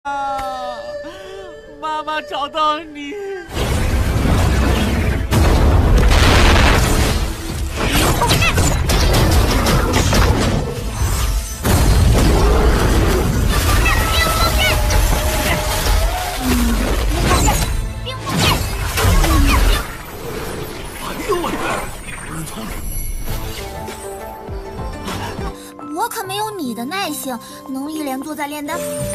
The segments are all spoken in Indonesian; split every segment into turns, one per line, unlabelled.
啊！妈妈找到你。
我可没有你的耐性，能一连坐在炼丹。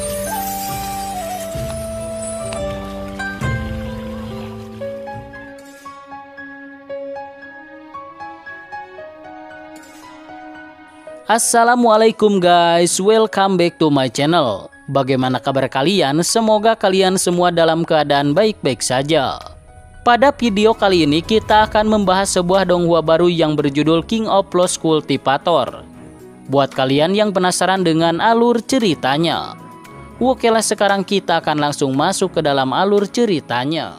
Assalamualaikum guys, welcome back to my channel. Bagaimana kabar kalian? Semoga kalian semua dalam keadaan baik-baik saja. Pada video kali ini kita akan membahas sebuah donghua baru yang berjudul King of Lost Cultivator. Buat kalian yang penasaran dengan alur ceritanya, oke lah, sekarang kita akan langsung masuk ke dalam alur ceritanya.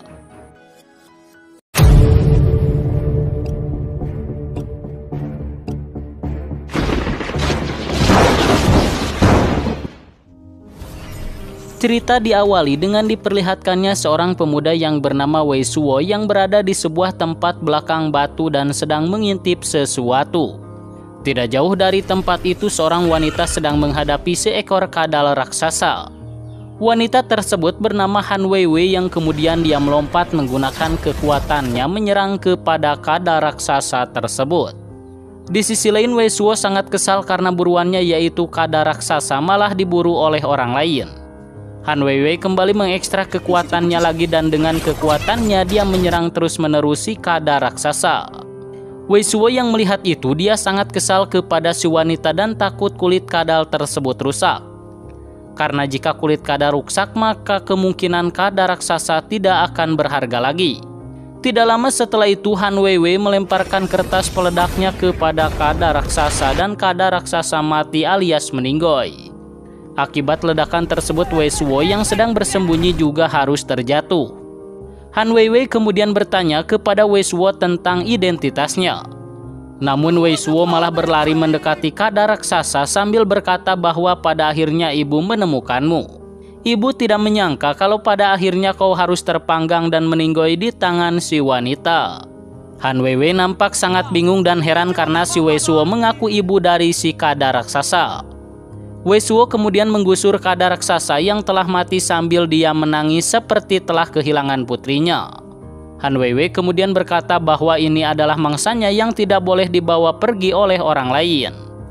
Cerita diawali dengan diperlihatkannya seorang pemuda yang bernama Wei Suo yang berada di sebuah tempat belakang batu dan sedang mengintip sesuatu. Tidak jauh dari tempat itu seorang wanita sedang menghadapi seekor kadal raksasa. Wanita tersebut bernama Han Weiwei yang kemudian dia melompat menggunakan kekuatannya menyerang kepada kadal raksasa tersebut. Di sisi lain Wei Suo sangat kesal karena buruannya yaitu kadal raksasa malah diburu oleh orang lain. Han Weiwei kembali mengekstrak kekuatannya lagi dan dengan kekuatannya dia menyerang terus-menerus si kadal raksasa. Wei Suo yang melihat itu dia sangat kesal kepada si wanita dan takut kulit kadal tersebut rusak. Karena jika kulit kadal rusak maka kemungkinan kadal raksasa tidak akan berharga lagi. Tidak lama setelah itu Han Weiwei melemparkan kertas peledaknya kepada kadal raksasa dan kadal raksasa mati alias meninggoy. Akibat ledakan tersebut Wei Suo yang sedang bersembunyi juga harus terjatuh. Han Weiwei kemudian bertanya kepada Wei Suo tentang identitasnya. Namun Wei Suo malah berlari mendekati kadal raksasa sambil berkata bahwa pada akhirnya ibu menemukanmu. Ibu tidak menyangka kalau pada akhirnya kau harus terpanggang dan meninggoy di tangan si wanita. Han Weiwei nampak sangat bingung dan heran karena si Wei Suo mengaku ibu dari si kadal raksasa. Wei Suo kemudian menggusur kadal raksasa yang telah mati sambil dia menangis seperti telah kehilangan putrinya. Han Weiwei kemudian berkata bahwa ini adalah mangsanya yang tidak boleh dibawa pergi oleh orang lain.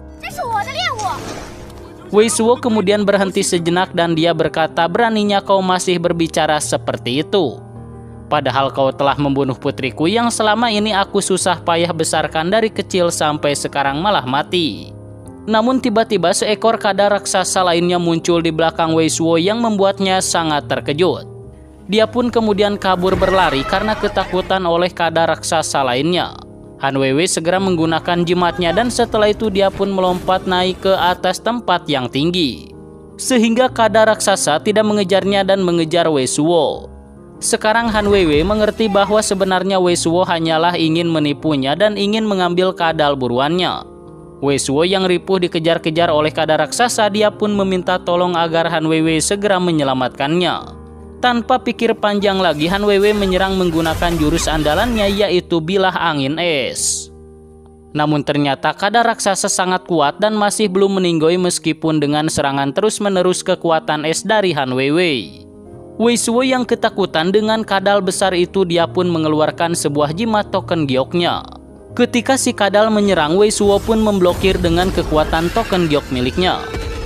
Wei Suo kemudian berhenti sejenak dan dia berkata, beraninya kau masih berbicara seperti itu. Padahal kau telah membunuh putriku yang selama ini aku susah payah besarkan dari kecil sampai sekarang malah mati. Namun tiba-tiba seekor kadal raksasa lainnya muncul di belakang Wei Suo yang membuatnya sangat terkejut. Dia pun kemudian kabur berlari karena ketakutan oleh kadal raksasa lainnya. Han Weiwei segera menggunakan jimatnya dan setelah itu dia pun melompat naik ke atas tempat yang tinggi. Sehingga kadal raksasa tidak mengejarnya dan mengejar Wei Suo. Sekarang Han Weiwei mengerti bahwa sebenarnya Wei Suo hanyalah ingin menipunya dan ingin mengambil kadal buruannya. Wei Suo yang ripuh dikejar-kejar oleh kadal raksasa, dia pun meminta tolong agar Han Weiwei segera menyelamatkannya. Tanpa pikir panjang lagi, Han Weiwei menyerang menggunakan jurus andalannya yaitu bilah angin es. Namun ternyata kadal raksasa sangat kuat dan masih belum meninggoy meskipun dengan serangan terus-menerus kekuatan es dari Han Weiwei. Wei Suo yang ketakutan dengan kadal besar itu dia pun mengeluarkan sebuah jimat token gioknya. Ketika si kadal menyerang, Wei Suo pun memblokir dengan kekuatan token giok miliknya.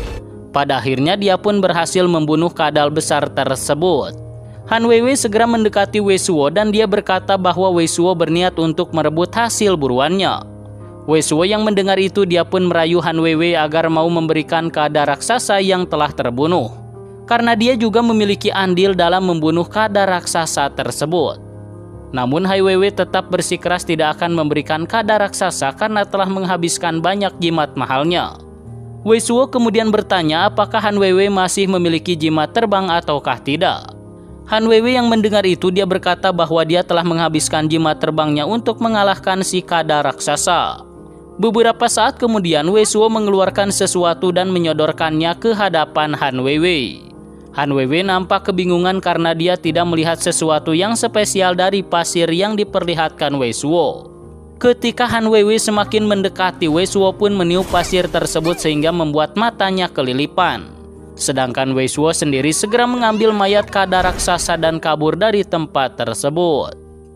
Pada akhirnya dia pun berhasil membunuh kadal besar tersebut. Han Weiwei segera mendekati Wei Suo dan dia berkata bahwa Wei Suo berniat untuk merebut hasil buruannya. Wei Suo yang mendengar itu dia pun merayu Han Weiwei agar mau memberikan kadal raksasa yang telah terbunuh. Karena dia juga memiliki andil dalam membunuh kadal raksasa tersebut. Namun Han Weiwei tetap bersikeras tidak akan memberikan kadal raksasa karena telah menghabiskan banyak jimat mahalnya. Wei Suo kemudian bertanya apakah Han Weiwei masih memiliki jimat terbang ataukah tidak. Han Weiwei yang mendengar itu dia berkata bahwa dia telah menghabiskan jimat terbangnya untuk mengalahkan si kadal raksasa. Beberapa saat kemudian Wei Suo mengeluarkan sesuatu dan menyodorkannya ke hadapan Han Weiwei. Han Weiwei nampak kebingungan karena dia tidak melihat sesuatu yang spesial dari pasir yang diperlihatkan Wei Suo. Ketika Han Weiwei semakin mendekati, Wei Suo pun meniup pasir tersebut sehingga membuat matanya kelilipan. Sedangkan Wei Suo sendiri segera mengambil mayat kada raksasa dan kabur dari tempat tersebut.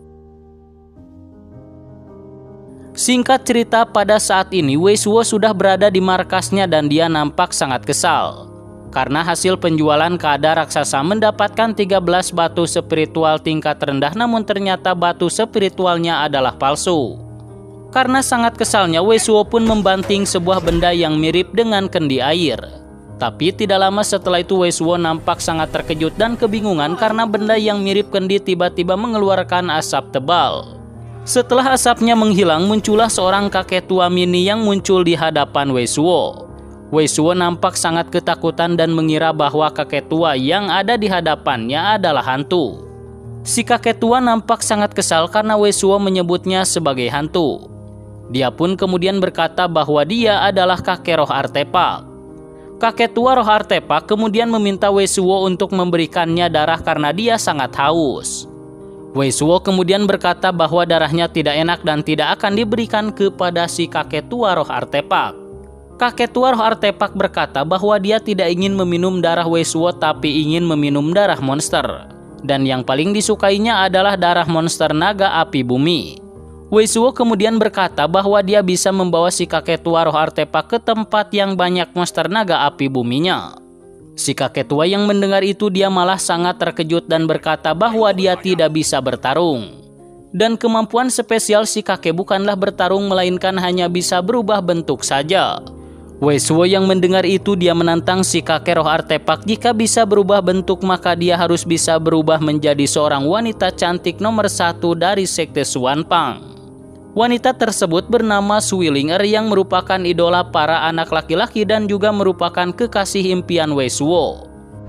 Singkat cerita, pada saat ini Wei Suo sudah berada di markasnya dan dia nampak sangat kesal. Karena hasil penjualan kada raksasa mendapatkan 13 batu spiritual tingkat rendah, namun ternyata batu spiritualnya adalah palsu. Karena sangat kesalnya, Wei Suo pun membanting sebuah benda yang mirip dengan kendi air. Tapi tidak lama setelah itu Wei Suo nampak sangat terkejut dan kebingungan karena benda yang mirip kendi tiba-tiba mengeluarkan asap tebal. Setelah asapnya menghilang, muncullah seorang kakek tua mini yang muncul di hadapan Wei Suo. Wei Suo nampak sangat ketakutan dan mengira bahwa kakek tua yang ada di hadapannya adalah hantu. Si kakek tua nampak sangat kesal karena Wei Suo menyebutnya sebagai hantu. Dia pun kemudian berkata bahwa dia adalah kakek roh artefak. Kakek tua roh artefak kemudian meminta Wei Suo untuk memberikannya darah karena dia sangat haus. Wei Suo kemudian berkata bahwa darahnya tidak enak dan tidak akan diberikan kepada si kakek tua roh artefak. Kakek tua roh artefak berkata bahwa dia tidak ingin meminum darah Wei Suo tapi ingin meminum darah monster. Dan yang paling disukainya adalah darah monster naga api bumi. Wei Suo kemudian berkata bahwa dia bisa membawa si kakek tua roh artefak ke tempat yang banyak monster naga api buminya. Si kakek tua yang mendengar itu dia malah sangat terkejut dan berkata bahwa dia tidak bisa bertarung. Dan kemampuan spesial si kakek bukanlah bertarung melainkan hanya bisa berubah bentuk saja. Wei Suo yang mendengar itu dia menantang si kakek roh artefak jika bisa berubah bentuk maka dia harus bisa berubah menjadi seorang wanita cantik nomor 1 dari sekte Xuanpang. Wanita tersebut bernama Sui Linger yang merupakan idola para anak laki-laki dan juga merupakan kekasih impian Wei Suo.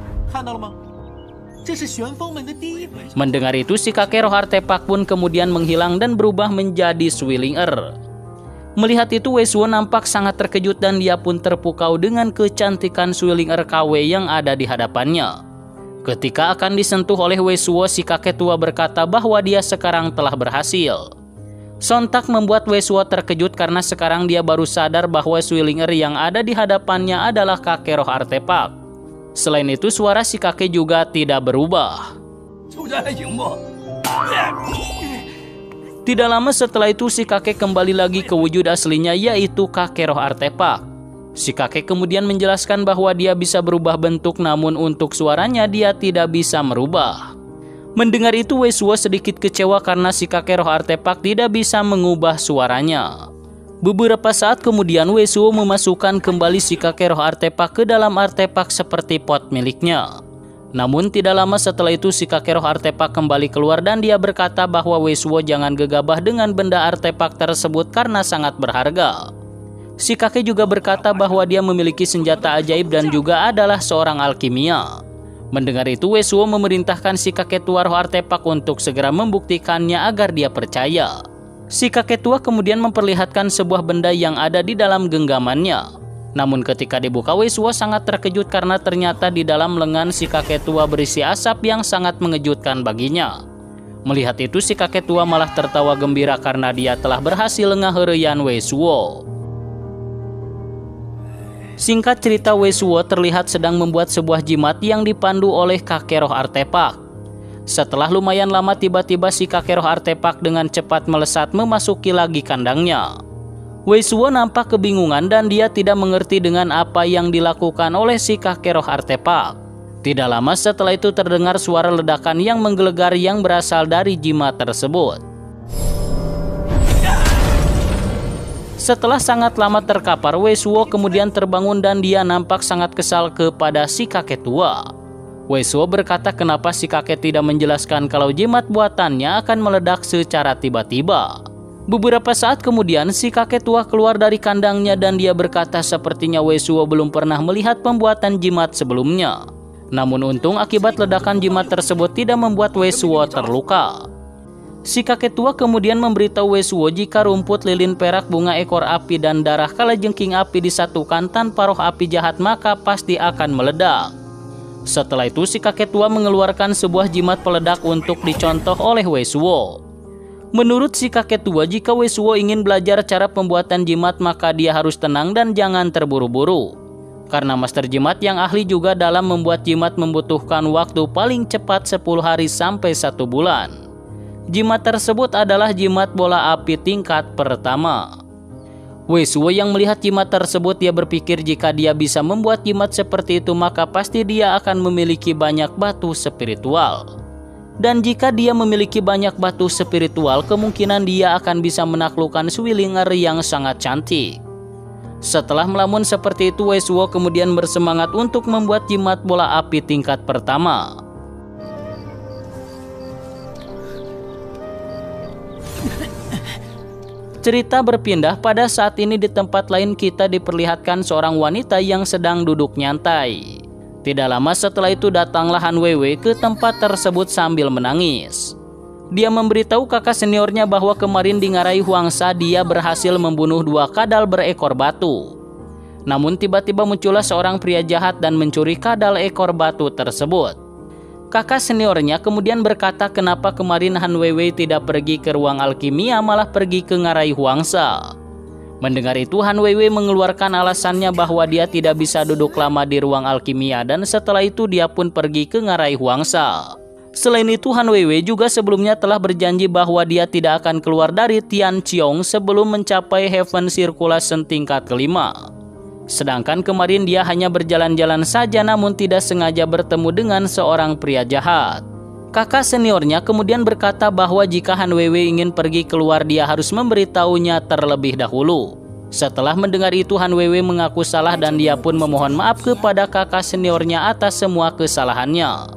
Mendengar itu si kakek roh artefak pun kemudian menghilang dan berubah menjadi Sui Linger. Melihat itu Wei Suo nampak sangat terkejut dan dia pun terpukau dengan kecantikan Sui Linger KW yang ada di hadapannya. Ketika akan disentuh oleh Wei Suo, si kakek tua berkata bahwa dia sekarang telah berhasil. Sontak membuat Wei Suo terkejut karena sekarang dia baru sadar bahwa Sui Linger yang ada di hadapannya adalah kakek roh artefak. Selain itu suara si kakek juga tidak berubah. Tidak lama setelah itu si kakek kembali lagi ke wujud aslinya yaitu kakek roh artefak. Si kakek kemudian menjelaskan bahwa dia bisa berubah bentuk namun untuk suaranya dia tidak bisa merubah. Mendengar itu Wei Suo sedikit kecewa karena si kakek roh artefak tidak bisa mengubah suaranya. Beberapa saat kemudian Wei Suo memasukkan kembali si kakek roh artefak ke dalam artefak seperti pot miliknya. Namun tidak lama setelah itu si kakek roh artefak kembali keluar dan dia berkata bahwa Wei Suo jangan gegabah dengan benda artefak tersebut karena sangat berharga. Si kakek juga berkata bahwa dia memiliki senjata ajaib dan juga adalah seorang alkimia. Mendengar itu Wei Suo memerintahkan si kakek tua roh artefak untuk segera membuktikannya agar dia percaya. Si kakek tua kemudian memperlihatkan sebuah benda yang ada di dalam genggamannya. Namun ketika dibuka Wei Suo sangat terkejut karena ternyata di dalam lengan si kakek tua berisi asap yang sangat mengejutkan baginya. Melihat itu si kakek tua malah tertawa gembira karena dia telah berhasil ngaheureyan Wei Suo. Singkat cerita Wei Suo terlihat sedang membuat sebuah jimat yang dipandu oleh kakek roh artefak. Setelah lumayan lama tiba-tiba si kakek roh artefak dengan cepat melesat memasuki lagi kandangnya. Wei Suo nampak kebingungan dan dia tidak mengerti dengan apa yang dilakukan oleh si kakek roh artefak. Tidak lama setelah itu terdengar suara ledakan yang menggelegar yang berasal dari jimat tersebut. Setelah sangat lama terkapar, Wei Suo kemudian terbangun dan dia nampak sangat kesal kepada si kakek tua. Wei Suo berkata kenapa si kakek tidak menjelaskan kalau jimat buatannya akan meledak secara tiba-tiba. Beberapa saat kemudian si kakek tua keluar dari kandangnya dan dia berkata sepertinya Wei Suo belum pernah melihat pembuatan jimat sebelumnya. Namun untung akibat ledakan jimat tersebut tidak membuat Wei Suo terluka. Si kakek tua kemudian memberitahu Wei Suo jika rumput lilin perak, bunga ekor api dan darah kalajengking api disatukan tanpa roh api jahat maka pasti akan meledak. Setelah itu si kakek tua mengeluarkan sebuah jimat peledak untuk dicontoh oleh Wei Suo. Menurut si kakek tua, jika Wei Suo ingin belajar cara pembuatan jimat maka dia harus tenang dan jangan terburu-buru. Karena master jimat yang ahli juga dalam membuat jimat membutuhkan waktu paling cepat 10 hari sampai 1 bulan. Jimat tersebut adalah jimat bola api tingkat pertama. Wei Suo yang melihat jimat tersebut, dia berpikir jika dia bisa membuat jimat seperti itu maka pasti dia akan memiliki banyak batu spiritual. Dan jika dia memiliki banyak batu spiritual, kemungkinan dia akan bisa menaklukkan Zwillinger yang sangat cantik. Setelah melamun seperti itu, Wei Suo kemudian bersemangat untuk membuat jimat bola api tingkat pertama. Cerita berpindah pada saat ini di tempat lain kita diperlihatkan seorang wanita yang sedang duduk nyantai. Tidak lama setelah itu datanglah Han Weiwei ke tempat tersebut sambil menangis. Dia memberitahu kakak seniornya bahwa kemarin di Ngarai Huangsa dia berhasil membunuh 2 kadal berekor batu. Namun tiba-tiba muncullah seorang pria jahat dan mencuri kadal ekor batu tersebut. Kakak seniornya kemudian berkata kenapa kemarin Han Weiwei tidak pergi ke ruang alkimia malah pergi ke Ngarai Huangsa. Mendengar itu Han Weiwei mengeluarkan alasannya bahwa dia tidak bisa duduk lama di ruang alkimia dan setelah itu dia pun pergi ke Ngarai Huangsa. Selain itu Han Weiwei juga sebelumnya telah berjanji bahwa dia tidak akan keluar dari Tianqiong sebelum mencapai Heaven Circulation tingkat kelima. Sedangkan kemarin dia hanya berjalan-jalan saja namun tidak sengaja bertemu dengan seorang pria jahat. Kakak seniornya kemudian berkata bahwa jika Han Weiwei ingin pergi keluar dia harus memberitahunya terlebih dahulu. Setelah mendengar itu Han Weiwei mengaku salah dan dia pun memohon maaf kepada kakak seniornya atas semua kesalahannya.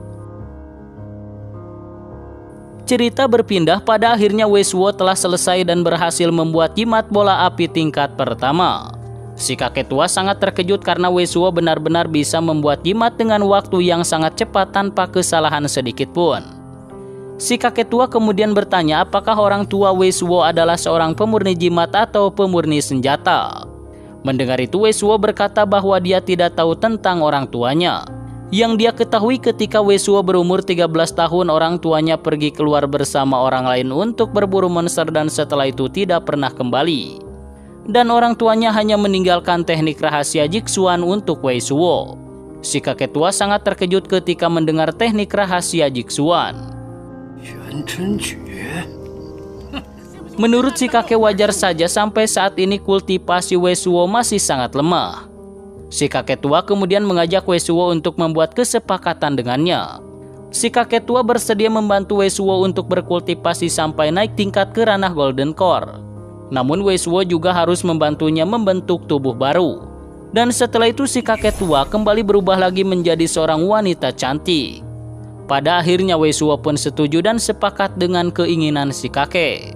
Cerita berpindah pada akhirnya Wei Suo telah selesai dan berhasil membuat jimat bola api tingkat pertama. Si kakek tua sangat terkejut karena Wei Suo benar-benar bisa membuat jimat dengan waktu yang sangat cepat tanpa kesalahan sedikit pun. Si kakek tua kemudian bertanya apakah orang tua Wei Suo adalah seorang pemurni jimat atau pemurni senjata. Mendengar itu Wei Suo berkata bahwa dia tidak tahu tentang orang tuanya. Yang dia ketahui ketika Wei Suo berumur 13 tahun orang tuanya pergi keluar bersama orang lain untuk berburu monster dan setelah itu tidak pernah kembali. Dan orang tuanya hanya meninggalkan teknik rahasia Jixuan untuk Wei Suo. Si kakek tua sangat terkejut ketika mendengar teknik rahasia Jixuan. Menurut si kakek wajar saja sampai saat ini kultivasi Wei Suo masih sangat lemah. Si kakek tua kemudian mengajak Wei Suo untuk membuat kesepakatan dengannya. Si kakek tua bersedia membantu Wei Suo untuk berkultivasi sampai naik tingkat ke ranah Golden Core. Namun Wei Suo juga harus membantunya membentuk tubuh baru. Dan setelah itu si kakek tua kembali berubah lagi menjadi seorang wanita cantik. Pada akhirnya Wei Suo pun setuju dan sepakat dengan keinginan si kakek.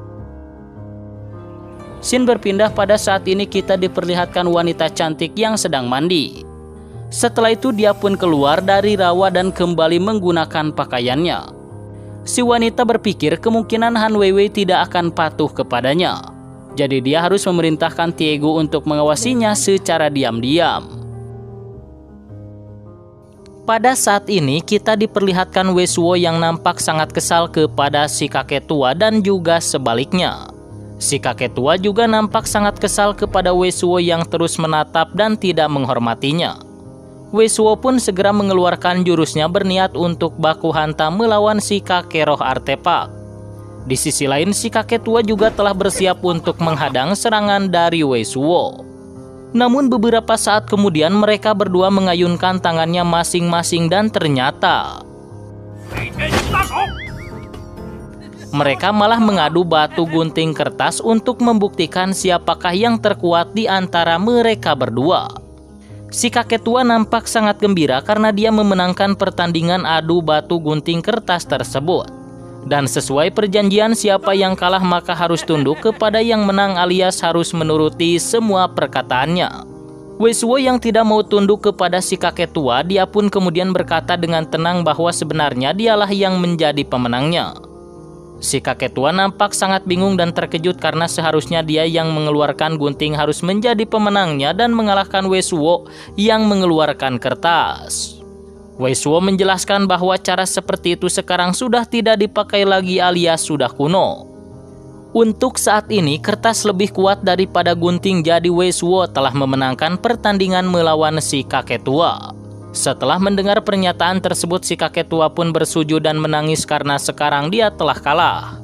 Scene berpindah pada saat ini kita diperlihatkan wanita cantik yang sedang mandi. Setelah itu dia pun keluar dari rawa dan kembali menggunakan pakaiannya. Si wanita berpikir kemungkinan Han Weiwei tidak akan patuh kepadanya. Jadi dia harus memerintahkan Tiego untuk mengawasinya secara diam-diam. Pada saat ini kita diperlihatkan Wei Suo yang nampak sangat kesal kepada si kakek tua dan juga sebaliknya. Si kakek tua juga nampak sangat kesal kepada Wei Suo yang terus menatap dan tidak menghormatinya. Wei Suo pun segera mengeluarkan jurusnya berniat untuk baku hantam melawan si kakek roh artefak. Di sisi lain si kakek tua juga telah bersiap untuk menghadang serangan dari Wei Suo. Namun beberapa saat kemudian mereka berdua mengayunkan tangannya masing-masing dan ternyata mereka malah mengadu batu gunting kertas untuk membuktikan siapakah yang terkuat di antara mereka berdua. Si kakek tua nampak sangat gembira karena dia memenangkan pertandingan adu batu gunting kertas tersebut. Dan sesuai perjanjian siapa yang kalah maka harus tunduk kepada yang menang alias harus menuruti semua perkataannya. Wei Suo yang tidak mau tunduk kepada si kakek tua, dia pun kemudian berkata dengan tenang bahwa sebenarnya dialah yang menjadi pemenangnya. Si kakek tua nampak sangat bingung dan terkejut karena seharusnya dia yang mengeluarkan gunting harus menjadi pemenangnya dan mengalahkan Wei Suo yang mengeluarkan kertas. Wei Suo menjelaskan bahwa cara seperti itu sekarang sudah tidak dipakai lagi alias sudah kuno. Untuk saat ini kertas lebih kuat daripada gunting, jadi Wei Suo telah memenangkan pertandingan melawan si kakek tua. Setelah mendengar pernyataan tersebut, si kakek tua pun bersujud dan menangis karena sekarang dia telah kalah.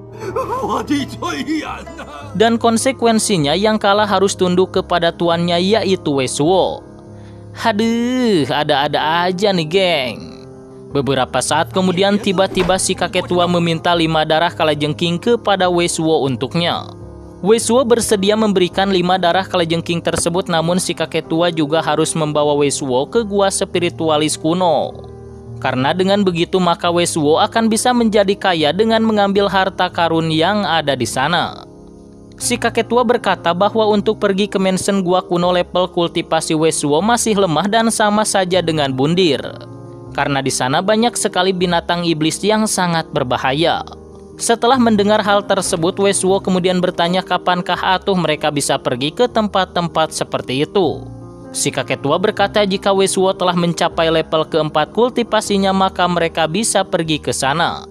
Dan konsekuensinya yang kalah harus tunduk kepada tuannya, yaitu Wei Suo. Haduh, ada-ada aja nih geng. Beberapa saat kemudian tiba-tiba si kakek tua meminta 5 darah kalajengking kepada Wei Suo untuknya. Wei Suo bersedia memberikan 5 darah kalajengking tersebut, namun si kakek tua juga harus membawa Wei Suo ke gua spiritualis kuno. Karena dengan begitu maka Wei Suo akan bisa menjadi kaya dengan mengambil harta karun yang ada di sana. Si kakek tua berkata bahwa untuk pergi ke mansion gua kuno level kultivasi Wei Suo masih lemah dan sama saja dengan bundir. Karena di sana banyak sekali binatang iblis yang sangat berbahaya. Setelah mendengar hal tersebut, Wei Suo kemudian bertanya kapankah atuh mereka bisa pergi ke tempat-tempat seperti itu. Si kakek tua berkata jika Wei Suo telah mencapai level keempat kultivasinya maka mereka bisa pergi ke sana.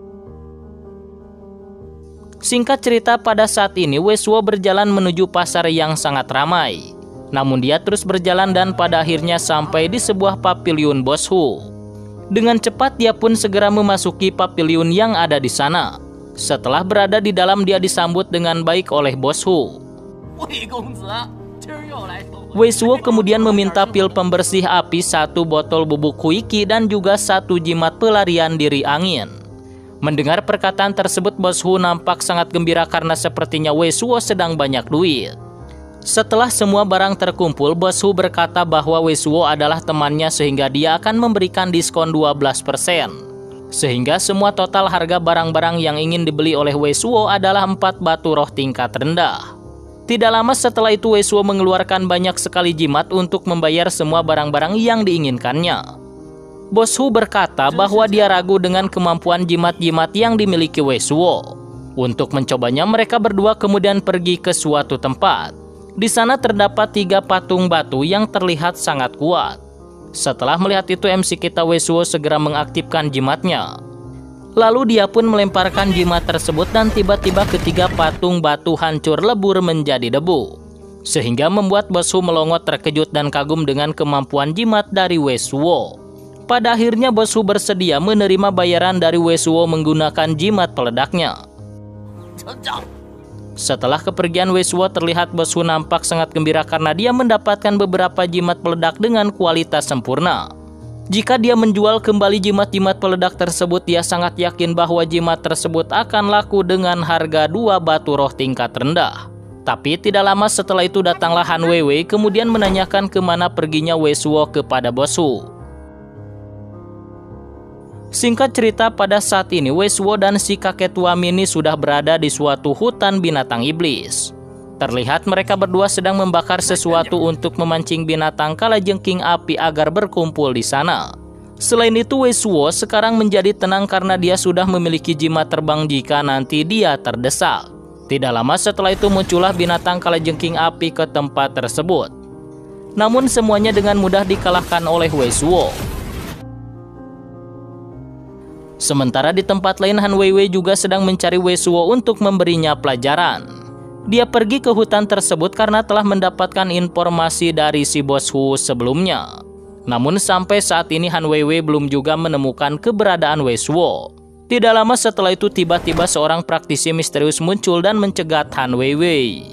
Singkat cerita, pada saat ini Wei Suo berjalan menuju pasar yang sangat ramai. Namun dia terus berjalan dan pada akhirnya sampai di sebuah pavilion Bos Hu. Dengan cepat dia pun segera memasuki pavilion yang ada di sana. Setelah berada di dalam, dia disambut dengan baik oleh Bos Hu. Wei Suo kemudian meminta pil pembersih api, 1 botol bubuk huiki dan juga 1 jimat pelarian diri angin. Mendengar perkataan tersebut, Bos Hu nampak sangat gembira karena sepertinya Wei Suo sedang banyak duit. Setelah semua barang terkumpul, Bos Hu berkata bahwa Wei Suo adalah temannya sehingga dia akan memberikan diskon 12%. Sehingga semua total harga barang-barang yang ingin dibeli oleh Wei Suo adalah 4 batu roh tingkat rendah. Tidak lama setelah itu Wei Suo mengeluarkan banyak sekali jimat untuk membayar semua barang-barang yang diinginkannya. Bos Hu berkata bahwa dia ragu dengan kemampuan jimat-jimat yang dimiliki Wei Suo. Untuk mencobanya, mereka berdua kemudian pergi ke suatu tempat. Di sana terdapat 3 patung batu yang terlihat sangat kuat. Setelah melihat itu, MC kita Wei Suo segera mengaktifkan jimatnya. Lalu dia pun melemparkan jimat tersebut dan tiba-tiba ketiga patung batu hancur lebur menjadi debu. Sehingga membuat Bos Hu melongot terkejut dan kagum dengan kemampuan jimat dari Wei Suo. Pada akhirnya Bos Hu bersedia menerima bayaran dari Wei Suo menggunakan jimat peledaknya. Setelah kepergian Wei Suo, terlihat Bos Hu nampak sangat gembira karena dia mendapatkan beberapa jimat peledak dengan kualitas sempurna. Jika dia menjual kembali jimat-jimat peledak tersebut, dia sangat yakin bahwa jimat tersebut akan laku dengan harga 2 batu roh tingkat rendah. Tapi tidak lama setelah itu datanglah Han Weiwei kemudian menanyakan kemana perginya Wei Suo kepada Bos Hu. Singkat cerita, pada saat ini Wei Suo dan si kakek tua mini sudah berada di suatu hutan binatang iblis. Terlihat mereka berdua sedang membakar sesuatu untuk memancing binatang kalajengking api agar berkumpul di sana. Selain itu, Wei Suo sekarang menjadi tenang karena dia sudah memiliki jimat terbang jika nanti dia terdesak. Tidak lama setelah itu muncullah binatang kalajengking api ke tempat tersebut. Namun semuanya dengan mudah dikalahkan oleh Wei Suo. Sementara di tempat lain, Han Weiwei juga sedang mencari Wei Suo untuk memberinya pelajaran. Dia pergi ke hutan tersebut karena telah mendapatkan informasi dari si Bos Hu sebelumnya. Namun sampai saat ini Han Weiwei belum juga menemukan keberadaan Wei Suo. Tidak lama setelah itu tiba-tiba seorang praktisi misterius muncul dan mencegat Han Weiwei.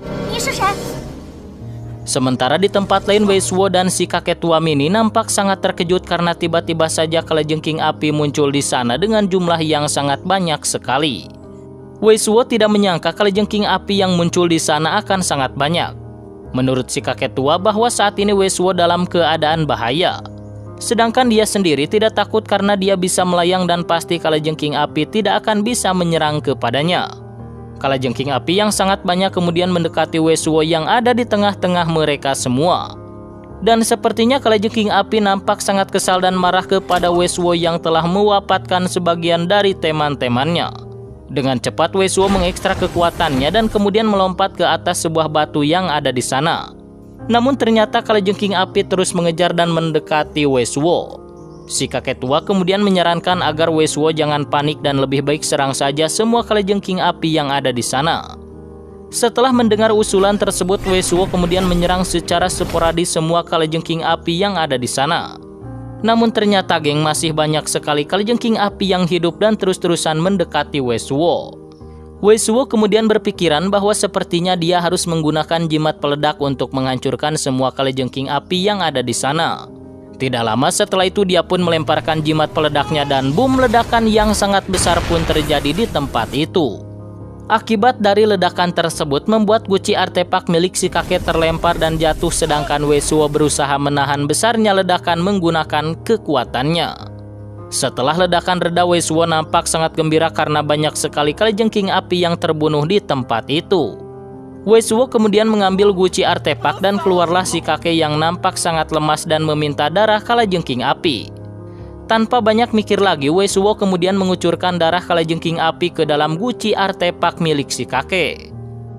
Sementara di tempat lain, Wei Suo dan si kakek tua mini nampak sangat terkejut karena tiba-tiba saja kalajengking api muncul di sana dengan jumlah yang sangat banyak sekali. Wei Suo tidak menyangka kalajengking api yang muncul di sana akan sangat banyak. Menurut si kakek tua bahwa saat ini Wei Suo dalam keadaan bahaya. Sedangkan dia sendiri tidak takut karena dia bisa melayang dan pasti kalajengking api tidak akan bisa menyerang kepadanya. Kalajengking api yang sangat banyak kemudian mendekati Wei Suo yang ada di tengah-tengah mereka semua. Dan sepertinya kalajengking api nampak sangat kesal dan marah kepada Wei Suo yang telah mewafatkan sebagian dari teman-temannya. Dengan cepat Wei Suo mengekstrak kekuatannya dan kemudian melompat ke atas sebuah batu yang ada di sana. Namun ternyata kalajengking api terus mengejar dan mendekati Wei Suo. Si kakek tua kemudian menyarankan agar Weisuo jangan panik dan lebih baik serang saja semua kalajengking api yang ada di sana. Setelah mendengar usulan tersebut, Weisuo kemudian menyerang secara sporadis semua kalajengking api yang ada di sana. Namun ternyata geng, masih banyak sekali kalajengking api yang hidup dan terus-terusan mendekati Weisuo. Weisuo kemudian berpikiran bahwa sepertinya dia harus menggunakan jimat peledak untuk menghancurkan semua kalajengking api yang ada di sana. Tidak lama setelah itu dia pun melemparkan jimat peledaknya dan boom, ledakan yang sangat besar pun terjadi di tempat itu. Akibat dari ledakan tersebut membuat guci artefak milik si kakek terlempar dan jatuh, sedangkan Weisuo berusaha menahan besarnya ledakan menggunakan kekuatannya. Setelah ledakan reda, Weisuo nampak sangat gembira karena banyak sekali kalajengking api yang terbunuh di tempat itu. Weisuo kemudian mengambil guci artefak dan keluarlah si kakek yang nampak sangat lemas dan meminta darah kalajengking api. Tanpa banyak mikir lagi, Weisuo kemudian mengucurkan darah kalajengking api ke dalam guci artefak milik si kakek.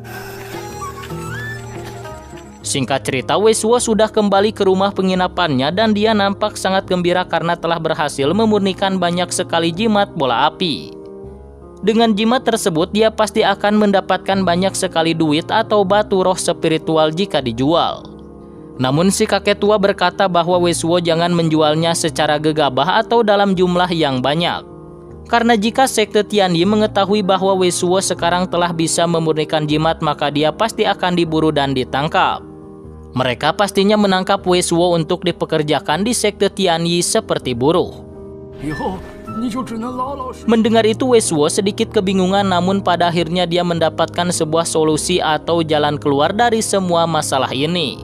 Singkat cerita, Weisuo sudah kembali ke rumah penginapannya dan dia nampak sangat gembira karena telah berhasil memurnikan banyak sekali jimat bola api. Dengan jimat tersebut, dia pasti akan mendapatkan banyak sekali duit atau batu roh spiritual jika dijual. Namun si kakek tua berkata bahwa Weisuo jangan menjualnya secara gegabah atau dalam jumlah yang banyak. Karena jika sekte Tianyi mengetahui bahwa Weisuo sekarang telah bisa memurnikan jimat, maka dia pasti akan diburu dan ditangkap. Mereka pastinya menangkap Weisuo untuk dipekerjakan di sekte Tianyi seperti buruh. Mendengar itu, Weisuo sedikit kebingungan, namun pada akhirnya dia mendapatkan sebuah solusi atau jalan keluar dari semua masalah ini.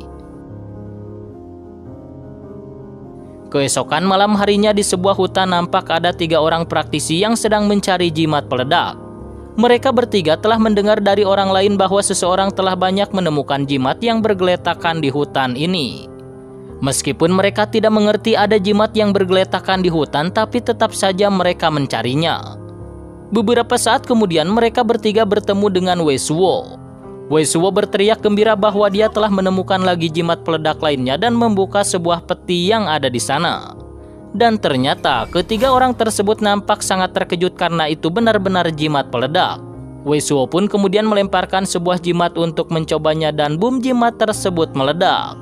Keesokan malam harinya di sebuah hutan nampak ada 3 orang praktisi yang sedang mencari jimat peledak. Mereka bertiga telah mendengar dari orang lain bahwa seseorang telah banyak menemukan jimat yang bergeletakan di hutan ini. Meskipun mereka tidak mengerti ada jimat yang bergeletakan di hutan, tapi tetap saja mereka mencarinya. Beberapa saat kemudian mereka bertiga bertemu dengan Weisuo. Weisuo berteriak gembira bahwa dia telah menemukan lagi jimat peledak lainnya dan membuka sebuah peti yang ada di sana. Dan ternyata ketiga orang tersebut nampak sangat terkejut karena itu benar-benar jimat peledak. Weisuo pun kemudian melemparkan sebuah jimat untuk mencobanya dan boom, jimat tersebut meledak.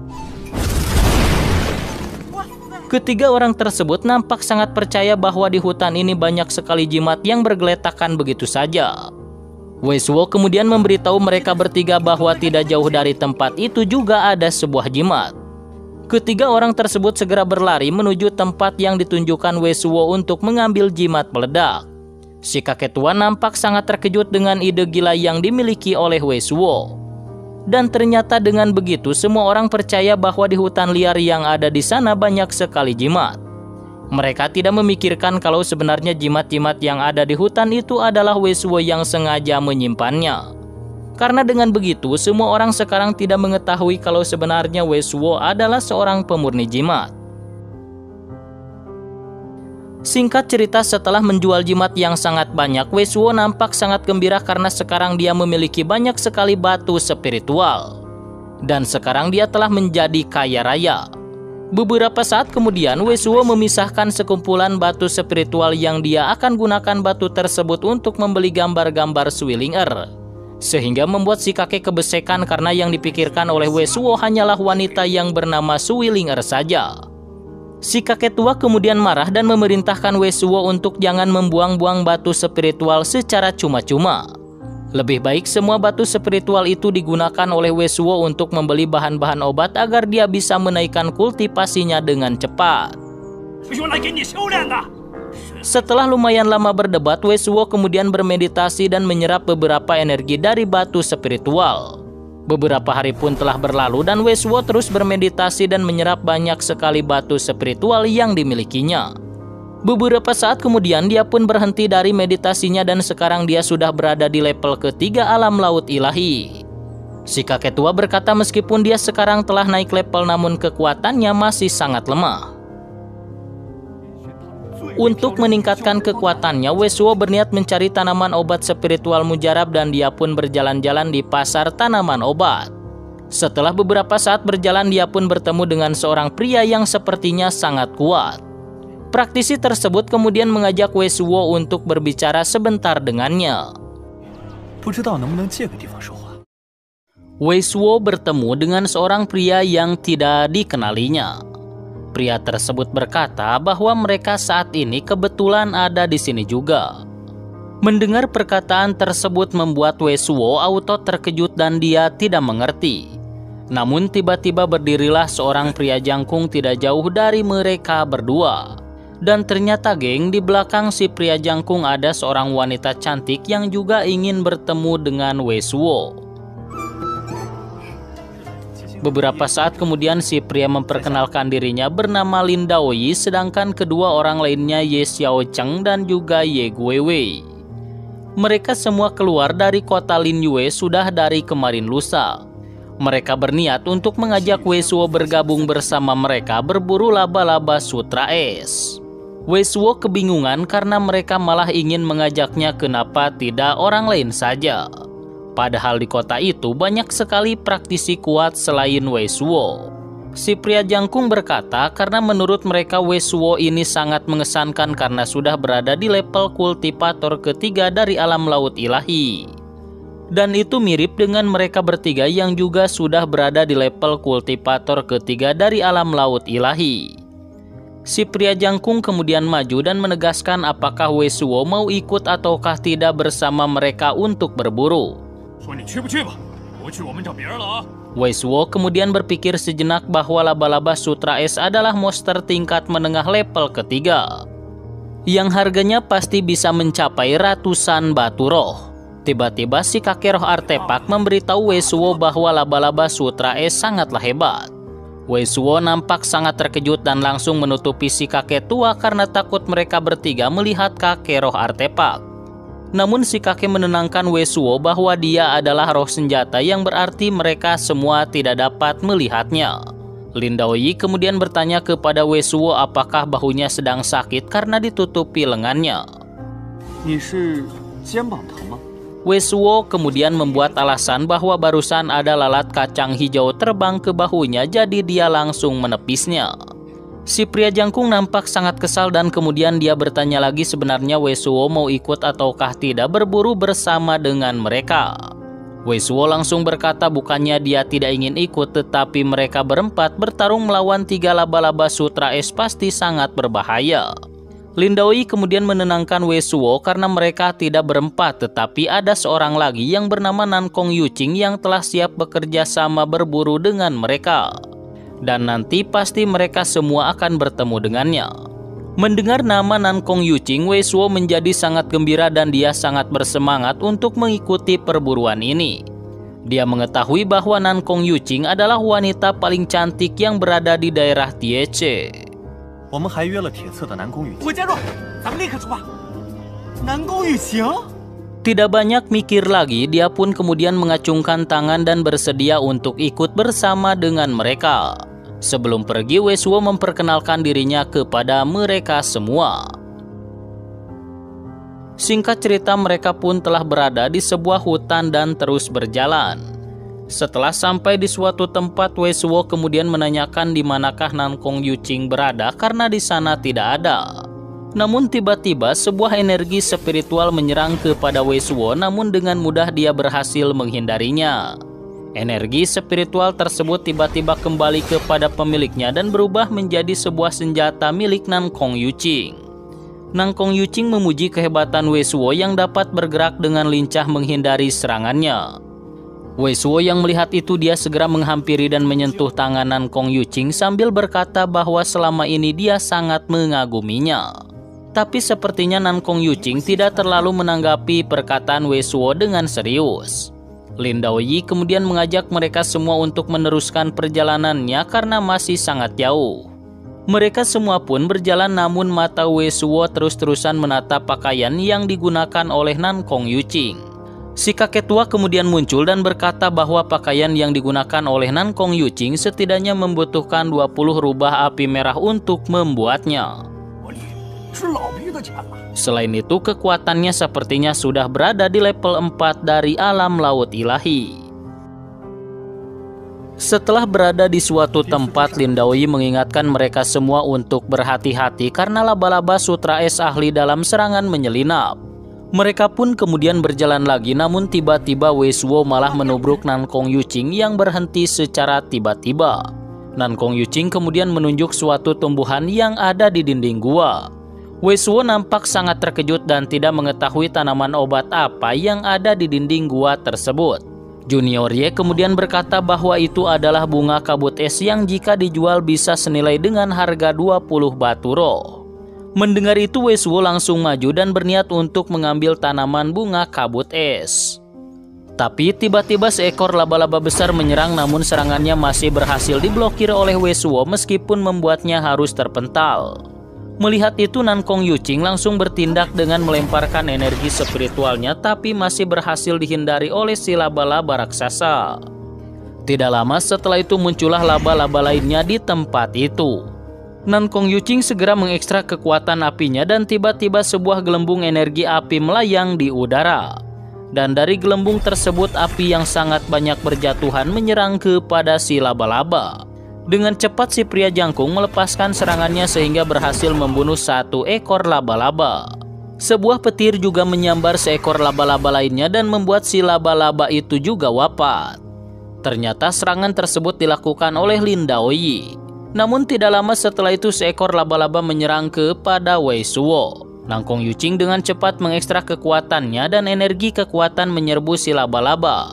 Ketiga orang tersebut nampak sangat percaya bahwa di hutan ini banyak sekali jimat yang bergeletakan begitu saja. Weisuo kemudian memberitahu mereka bertiga bahwa tidak jauh dari tempat itu juga ada sebuah jimat. Ketiga orang tersebut segera berlari menuju tempat yang ditunjukkan Weisuo untuk mengambil jimat peledak. Si kakek tua nampak sangat terkejut dengan ide gila yang dimiliki oleh Weisuo. Dan ternyata dengan begitu semua orang percaya bahwa di hutan liar yang ada di sana banyak sekali jimat. Mereka tidak memikirkan kalau sebenarnya jimat-jimat yang ada di hutan itu adalah Weisuo yang sengaja menyimpannya. Karena dengan begitu semua orang sekarang tidak mengetahui kalau sebenarnya Weisuo adalah seorang pemurni jimat. Singkat cerita, setelah menjual jimat yang sangat banyak, Weisuo nampak sangat gembira karena sekarang dia memiliki banyak sekali batu spiritual. Dan sekarang dia telah menjadi kaya raya. Beberapa saat kemudian, Weisuo memisahkan sekumpulan batu spiritual yang dia akan gunakan batu tersebut untuk membeli gambar-gambar Zwillinger. Sehingga membuat si kakek kebesekan karena yang dipikirkan oleh Weisuo hanyalah wanita yang bernama Zwillinger saja. Si kakek tua kemudian marah dan memerintahkan Weisuo untuk jangan membuang-buang batu spiritual secara cuma-cuma. Lebih baik semua batu spiritual itu digunakan oleh Weisuo untuk membeli bahan-bahan obat agar dia bisa menaikkan kultivasinya dengan cepat. Setelah lumayan lama berdebat, Weisuo kemudian bermeditasi dan menyerap beberapa energi dari batu spiritual. Beberapa hari pun telah berlalu dan Weisuo terus bermeditasi dan menyerap banyak sekali batu spiritual yang dimilikinya. Beberapa saat kemudian dia pun berhenti dari meditasinya dan sekarang dia sudah berada di level ketiga alam laut ilahi. Si kakek tua berkata meskipun dia sekarang telah naik level namun kekuatannya masih sangat lemah. Untuk meningkatkan kekuatannya, Weisuo berniat mencari tanaman obat spiritual mujarab dan dia pun berjalan-jalan di pasar tanaman obat. Setelah beberapa saat berjalan, dia pun bertemu dengan seorang pria yang sepertinya sangat kuat. Praktisi tersebut kemudian mengajak Wei Suo untuk berbicara sebentar dengannya. Wei Suo bertemu dengan seorang pria yang tidak dikenalinya. Pria tersebut berkata bahwa mereka saat ini kebetulan ada di sini juga. Mendengar perkataan tersebut membuat Wei Suo auto terkejut dan dia tidak mengerti. Namun tiba-tiba berdirilah seorang pria jangkung tidak jauh dari mereka berdua. Dan ternyata geng, di belakang si pria jangkung ada seorang wanita cantik yang juga ingin bertemu dengan Wei Suo. Beberapa saat kemudian si pria memperkenalkan dirinya bernama Lin Daoyi, sedangkan kedua orang lainnya Ye Xiao Cheng dan juga Ye Guiwei. Mereka semua keluar dari kota Lin Yue sudah dari kemarin lusa. Mereka berniat untuk mengajak Wei Suo bergabung bersama mereka berburu laba-laba sutra es. Wei Suo kebingungan karena mereka malah ingin mengajaknya, kenapa tidak orang lain saja. Padahal di kota itu banyak sekali praktisi kuat selain Wei Suo. Si pria jangkung berkata karena menurut mereka Wei Suo ini sangat mengesankan karena sudah berada di level kultivator ketiga dari alam laut ilahi. Dan itu mirip dengan mereka bertiga yang juga sudah berada di level kultivator ketiga dari alam laut ilahi. Si pria jangkung kemudian maju dan menegaskan apakah Wei Suo mau ikut ataukah tidak bersama mereka untuk berburu. Wei Suo kemudian berpikir sejenak bahwa laba-laba sutra es adalah monster tingkat menengah level ketiga, yang harganya pasti bisa mencapai ratusan batu roh. Tiba-tiba si kakek roh artefak memberitahu Wei Suo bahwa laba-laba sutra es sangatlah hebat. Wei Suo nampak sangat terkejut dan langsung menutupi si kakek tua karena takut mereka bertiga melihat kakek roh artefak. Namun si kakek menenangkan Wei Suo bahwa dia adalah roh senjata yang berarti mereka semua tidak dapat melihatnya. Lin Daoyi kemudian bertanya kepada Wei Suo apakah bahunya sedang sakit karena ditutupi lengannya. Wei Suo kemudian membuat alasan bahwa barusan ada lalat kacang hijau terbang ke bahunya, jadi dia langsung menepisnya. Si pria jangkung nampak sangat kesal dan kemudian dia bertanya lagi sebenarnya Wei Suo mau ikut ataukah tidak berburu bersama dengan mereka. Wei Suo langsung berkata bukannya dia tidak ingin ikut, tetapi mereka berempat bertarung melawan 3 laba-laba sutra es pasti sangat berbahaya. Lin Daoyi kemudian menenangkan Wei Suo karena mereka tidak berempat, tetapi ada seorang lagi yang bernama Nankong Yuqing yang telah siap bekerja sama berburu dengan mereka. Dan nanti pasti mereka semua akan bertemu dengannya. Mendengar nama Nankong Yuqing, Wei Suo menjadi sangat gembira dan dia sangat bersemangat untuk mengikuti perburuan ini. Dia mengetahui bahwa Nankong Yuqing adalah wanita paling cantik yang berada di daerah Tiece. Tidak banyak mikir lagi, dia pun kemudian mengacungkan tangan dan bersedia untuk ikut bersama dengan mereka. Sebelum pergi, Wei Suo memperkenalkan dirinya kepada mereka semua. Singkat cerita, mereka pun telah berada di sebuah hutan dan terus berjalan. Setelah sampai di suatu tempat, Wei Suo kemudian menanyakan di manakah Nankong Yuqing berada karena di sana tidak ada. Namun tiba-tiba sebuah energi spiritual menyerang kepada Wei Suo, namun dengan mudah dia berhasil menghindarinya. Energi spiritual tersebut tiba-tiba kembali kepada pemiliknya dan berubah menjadi sebuah senjata milik Nankong Yuqing. Nankong Yuqing memuji kehebatan Wei Suo yang dapat bergerak dengan lincah menghindari serangannya. Wei Suo yang melihat itu dia segera menghampiri dan menyentuh tangan Nankong Yuqing sambil berkata bahwa selama ini dia sangat mengaguminya. Tapi sepertinya Nankong Yuqing tidak terlalu menanggapi perkataan Wei Suo dengan serius. Lin Daoyi kemudian mengajak mereka semua untuk meneruskan perjalanannya karena masih sangat jauh. Mereka semua pun berjalan namun mata Wei Suo terus-terusan menatap pakaian yang digunakan oleh Nankong Yuqing. Si kakek tua kemudian muncul dan berkata bahwa pakaian yang digunakan oleh Nankong Yuqing setidaknya membutuhkan 20 rubah api merah untuk membuatnya. Selain itu, kekuatannya sepertinya sudah berada di level 4 dari alam laut ilahi. Setelah berada di suatu tempat, Lin Daoyi mengingatkan mereka semua untuk berhati-hati karena laba-laba sutra es ahli dalam serangan menyelinap. Mereka pun kemudian berjalan lagi, namun tiba-tiba Wei Suo malah menubruk Nankong Yuqing yang berhenti secara tiba-tiba. Nankong Yuqing kemudian menunjuk suatu tumbuhan yang ada di dinding gua. Wei Suo nampak sangat terkejut dan tidak mengetahui tanaman obat apa yang ada di dinding gua tersebut. Junior Ye kemudian berkata bahwa itu adalah bunga kabut es yang jika dijual bisa senilai dengan harga 20 batu roh. Mendengar itu Wei Suo langsung maju dan berniat untuk mengambil tanaman bunga kabut es. Tapi tiba-tiba seekor laba-laba besar menyerang, namun serangannya masih berhasil diblokir oleh Wei Suo meskipun membuatnya harus terpental. Melihat itu Nankong Yuqing langsung bertindak dengan melemparkan energi spiritualnya, tapi masih berhasil dihindari oleh si laba-laba raksasa. Tidak lama setelah itu muncullah laba-laba lainnya di tempat itu. Nankong Yuqing segera mengekstrak kekuatan apinya dan tiba-tiba sebuah gelembung energi api melayang di udara. Dan dari gelembung tersebut api yang sangat banyak berjatuhan menyerang kepada si laba-laba. Dengan cepat si pria jangkung melepaskan serangannya sehingga berhasil membunuh satu ekor laba-laba. Sebuah petir juga menyambar seekor laba-laba lainnya dan membuat si laba-laba itu juga wafat. Ternyata serangan tersebut dilakukan oleh Lin Daoyi. Namun tidak lama setelah itu seekor laba-laba menyerang kepada Wei Suo. Nankong Yuqing dengan cepat mengekstrak kekuatannya dan energi kekuatan menyerbu si laba-laba.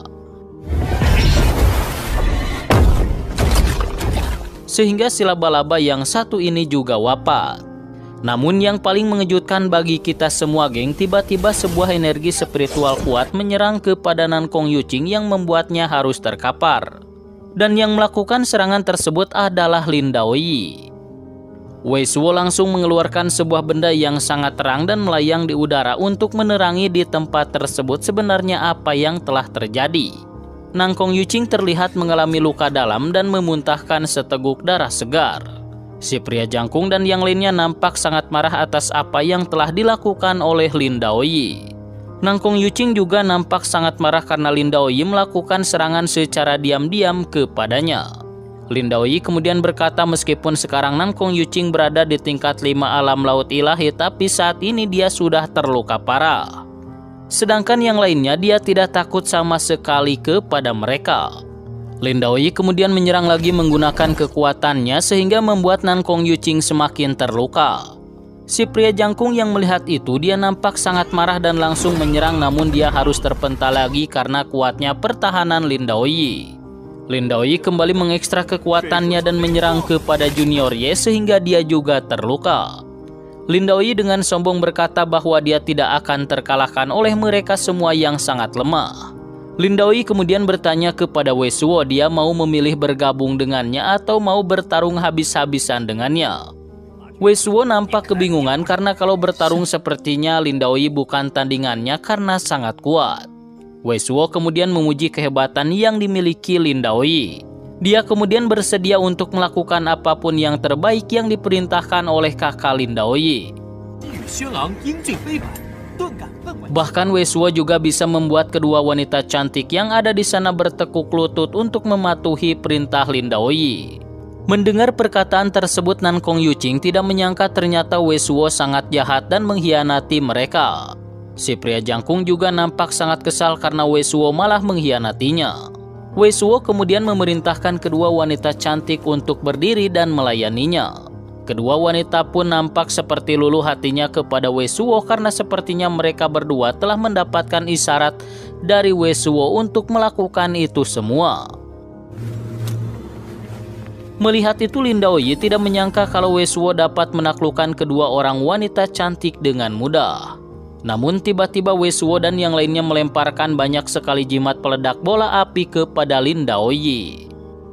Sehingga si laba-laba yang satu ini juga wafat. Namun yang paling mengejutkan bagi kita semua geng, tiba-tiba sebuah energi spiritual kuat menyerang kepada Nankong Yuqing yang membuatnya harus terkapar. Dan yang melakukan serangan tersebut adalah Lin Daoyi. Wei Suo langsung mengeluarkan sebuah benda yang sangat terang dan melayang di udara untuk menerangi di tempat tersebut sebenarnya apa yang telah terjadi. Nankong Yuqing terlihat mengalami luka dalam dan memuntahkan seteguk darah segar. Si pria jangkung dan yang lainnya nampak sangat marah atas apa yang telah dilakukan oleh Lin Daoyi. Nankong Yuqing juga nampak sangat marah karena Lin Daoyi melakukan serangan secara diam-diam kepadanya. Lin Daoyi kemudian berkata meskipun sekarang Nankong Yuqing berada di tingkat 5 alam laut ilahi, tapi saat ini dia sudah terluka parah. Sedangkan yang lainnya dia tidak takut sama sekali kepada mereka. Lin Daoyi kemudian menyerang lagi menggunakan kekuatannya sehingga membuat Nankong Yuqing semakin terluka. Si pria jangkung yang melihat itu dia nampak sangat marah dan langsung menyerang, namun dia harus terpental lagi karena kuatnya pertahanan Lin Daoyi. Lin Daoyi kembali mengekstrak kekuatannya dan menyerang kepada Junior Ye sehingga dia juga terluka. Lin Daoyi dengan sombong berkata bahwa dia tidak akan terkalahkan oleh mereka semua yang sangat lemah. Lin Daoyi kemudian bertanya kepada Wei Suo dia mau memilih bergabung dengannya atau mau bertarung habis-habisan dengannya. Wei Suo nampak kebingungan karena kalau bertarung sepertinya Lin Daoyi bukan tandingannya karena sangat kuat. Wei Suo kemudian memuji kehebatan yang dimiliki Lin Daoyi. Dia kemudian bersedia untuk melakukan apapun yang terbaik yang diperintahkan oleh kakak Lin Daoyi. Bahkan Wei Suo juga bisa membuat kedua wanita cantik yang ada di sana bertekuk lutut untuk mematuhi perintah Lin Daoyi. Mendengar perkataan tersebut, Nankong Yuqing tidak menyangka ternyata Wei Suo sangat jahat dan mengkhianati mereka. Si pria jangkung juga nampak sangat kesal karena Wei Suo malah mengkhianatinya. Wei Suo kemudian memerintahkan kedua wanita cantik untuk berdiri dan melayaninya. Kedua wanita pun nampak seperti luluh hatinya kepada Wei Suo karena sepertinya mereka berdua telah mendapatkan isyarat dari Wei Suo untuk melakukan itu semua. Melihat itu Lin Daoyi tidak menyangka kalau Wei Suo dapat menaklukkan kedua orang wanita cantik dengan mudah. Namun tiba-tiba Wei Suo dan yang lainnya melemparkan banyak sekali jimat peledak bola api kepada Lin Daoyi.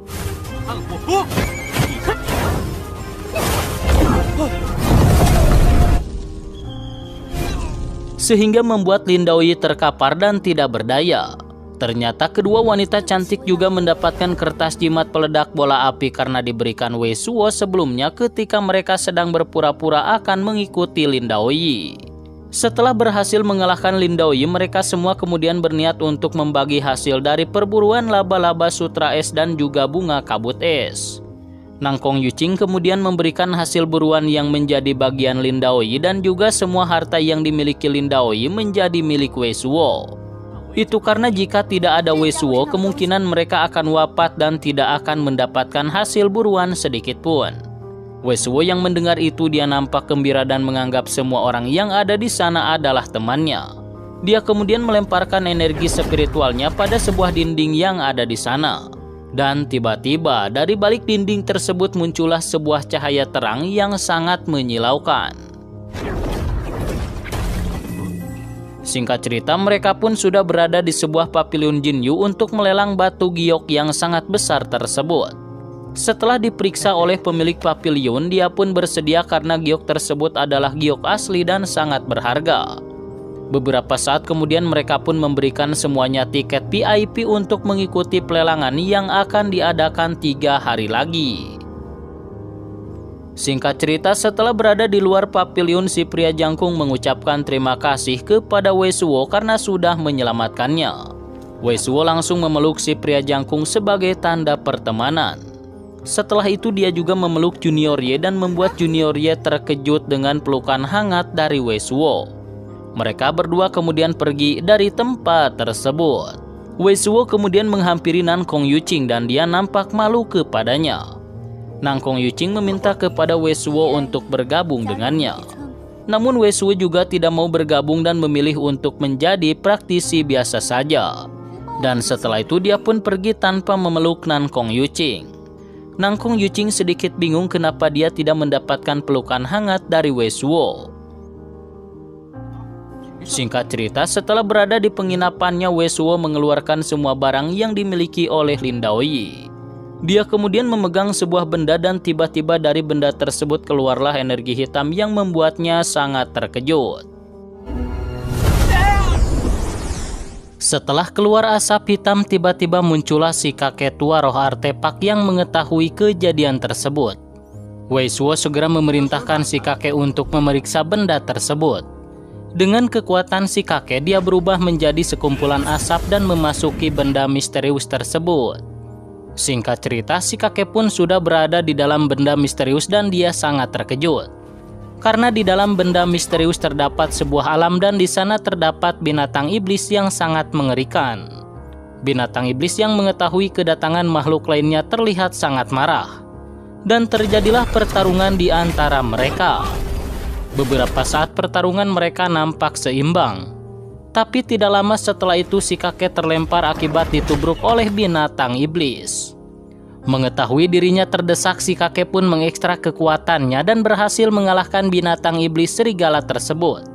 Sehingga membuat Lin Daoyi terkapar dan tidak berdaya. Ternyata kedua wanita cantik juga mendapatkan kertas jimat peledak bola api karena diberikan Wei Suo sebelumnya ketika mereka sedang berpura-pura akan mengikuti Lin Daoyi. Setelah berhasil mengalahkan Lin Daoyi, mereka semua kemudian berniat untuk membagi hasil dari perburuan laba-laba sutra es dan juga bunga kabut es. Nangkong Yuqing kemudian memberikan hasil buruan yang menjadi bagian Lin Daoyi dan juga semua harta yang dimiliki Lin Daoyi menjadi milik Wei Suo. Itu karena jika tidak ada Wei Suo, kemungkinan mereka akan wafat dan tidak akan mendapatkan hasil buruan sedikit pun. Wei Suo yang mendengar itu, dia nampak gembira dan menganggap semua orang yang ada di sana adalah temannya. Dia kemudian melemparkan energi spiritualnya pada sebuah dinding yang ada di sana. Dan tiba-tiba dari balik dinding tersebut muncullah sebuah cahaya terang yang sangat menyilaukan. Singkat cerita, mereka pun sudah berada di sebuah pavilion Jinyu untuk melelang batu giok yang sangat besar tersebut. Setelah diperiksa oleh pemilik pavilion, dia pun bersedia karena giok tersebut adalah giok asli dan sangat berharga. Beberapa saat kemudian mereka pun memberikan semuanya tiket VIP untuk mengikuti pelelangan yang akan diadakan 3 hari lagi. Singkat cerita, setelah berada di luar pavilion, si pria jangkung mengucapkan terima kasih kepada Wei Suo karena sudah menyelamatkannya. Wei Suo langsung memeluk si pria jangkung sebagai tanda pertemanan. Setelah itu dia juga memeluk Junior Ye dan membuat Junior Ye terkejut dengan pelukan hangat dari Wei Suo. Mereka berdua kemudian pergi dari tempat tersebut. Wei Suo kemudian menghampiri Nangkong Yuqing dan dia nampak malu kepadanya. Nangkong Yuqing meminta kepada Wei Suo untuk bergabung dengannya. Namun Wei Suo juga tidak mau bergabung dan memilih untuk menjadi praktisi biasa saja. Dan setelah itu dia pun pergi tanpa memeluk Nangkong Yuqing. Nangkong Yuqing sedikit bingung kenapa dia tidak mendapatkan pelukan hangat dari Wei Suo. Singkat cerita, setelah berada di penginapannya, Wei Suo mengeluarkan semua barang yang dimiliki oleh Lin Daoyi. Dia kemudian memegang sebuah benda dan tiba-tiba dari benda tersebut keluarlah energi hitam yang membuatnya sangat terkejut. Setelah keluar asap hitam, tiba-tiba muncullah si kakek tua roh artefak yang mengetahui kejadian tersebut. Wei Suo segera memerintahkan si kakek untuk memeriksa benda tersebut. Dengan kekuatan si kakek, dia berubah menjadi sekumpulan asap dan memasuki benda misterius tersebut. Singkat cerita, si kakek pun sudah berada di dalam benda misterius dan dia sangat terkejut. Karena di dalam benda misterius terdapat sebuah alam dan di sana terdapat binatang iblis yang sangat mengerikan. Binatang iblis yang mengetahui kedatangan makhluk lainnya terlihat sangat marah. Dan terjadilah pertarungan di antara mereka. Beberapa saat pertarungan mereka nampak seimbang. Tapi tidak lama setelah itu si kakek terlempar akibat ditubruk oleh binatang iblis. Mengetahui dirinya terdesak, si kakek pun mengekstrak kekuatannya dan berhasil mengalahkan binatang iblis serigala tersebut.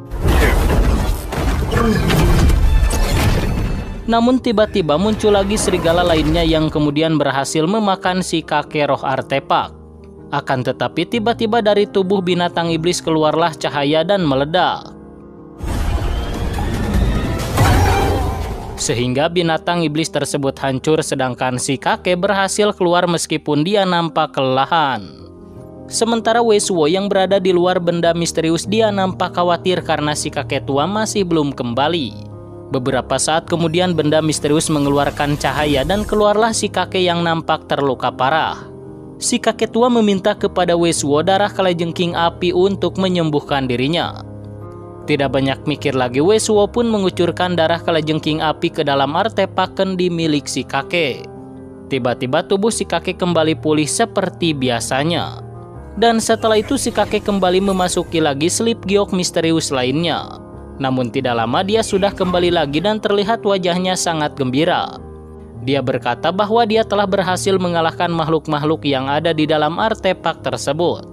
Namun tiba-tiba muncul lagi serigala lainnya yang kemudian berhasil memakan si kakek roh artefak. Akan tetapi tiba-tiba dari tubuh binatang iblis keluarlah cahaya dan meledak. Sehingga binatang iblis tersebut hancur sedangkan si kakek berhasil keluar meskipun dia nampak kelelahan. Sementara Wei Suo yang berada di luar benda misterius, dia nampak khawatir karena si kakek tua masih belum kembali. Beberapa saat kemudian benda misterius mengeluarkan cahaya dan keluarlah si kakek yang nampak terluka parah. Si kakek tua meminta kepada Wei Suo darah kalajengking api untuk menyembuhkan dirinya. Tidak banyak mikir lagi, Wei Suo pun mengucurkan darah kalajengking api ke dalam artefak kendi milik si kakek. Tiba-tiba tubuh si kakek kembali pulih seperti biasanya. Dan setelah itu si kakek kembali memasuki lagi slip giok misterius lainnya. Namun tidak lama dia sudah kembali lagi dan terlihat wajahnya sangat gembira. Dia berkata bahwa dia telah berhasil mengalahkan makhluk-makhluk yang ada di dalam artefak tersebut.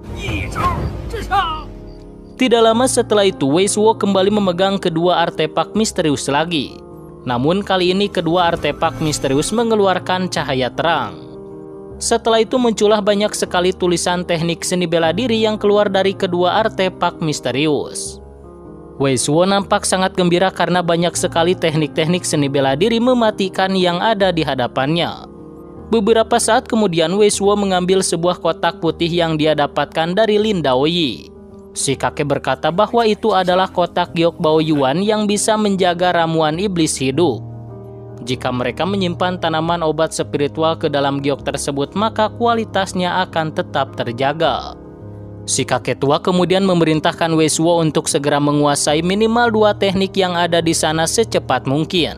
Tidak lama setelah itu, Wei Suo kembali memegang kedua artefak misterius lagi. Namun kali ini kedua artefak misterius mengeluarkan cahaya terang. Setelah itu muncullah banyak sekali tulisan teknik seni bela diri yang keluar dari kedua artefak misterius. Wei Suo nampak sangat gembira karena banyak sekali teknik-teknik seni bela diri mematikan yang ada di hadapannya. Beberapa saat kemudian Wei Suo mengambil sebuah kotak putih yang dia dapatkan dari Lin Daoyi. Si kakek berkata bahwa itu adalah kotak giok Bao Yuan yang bisa menjaga ramuan iblis hidup. Jika mereka menyimpan tanaman obat spiritual ke dalam giok tersebut, maka kualitasnya akan tetap terjaga. Si kakek tua kemudian memerintahkan Wei Suo untuk segera menguasai minimal 2 teknik yang ada di sana secepat mungkin.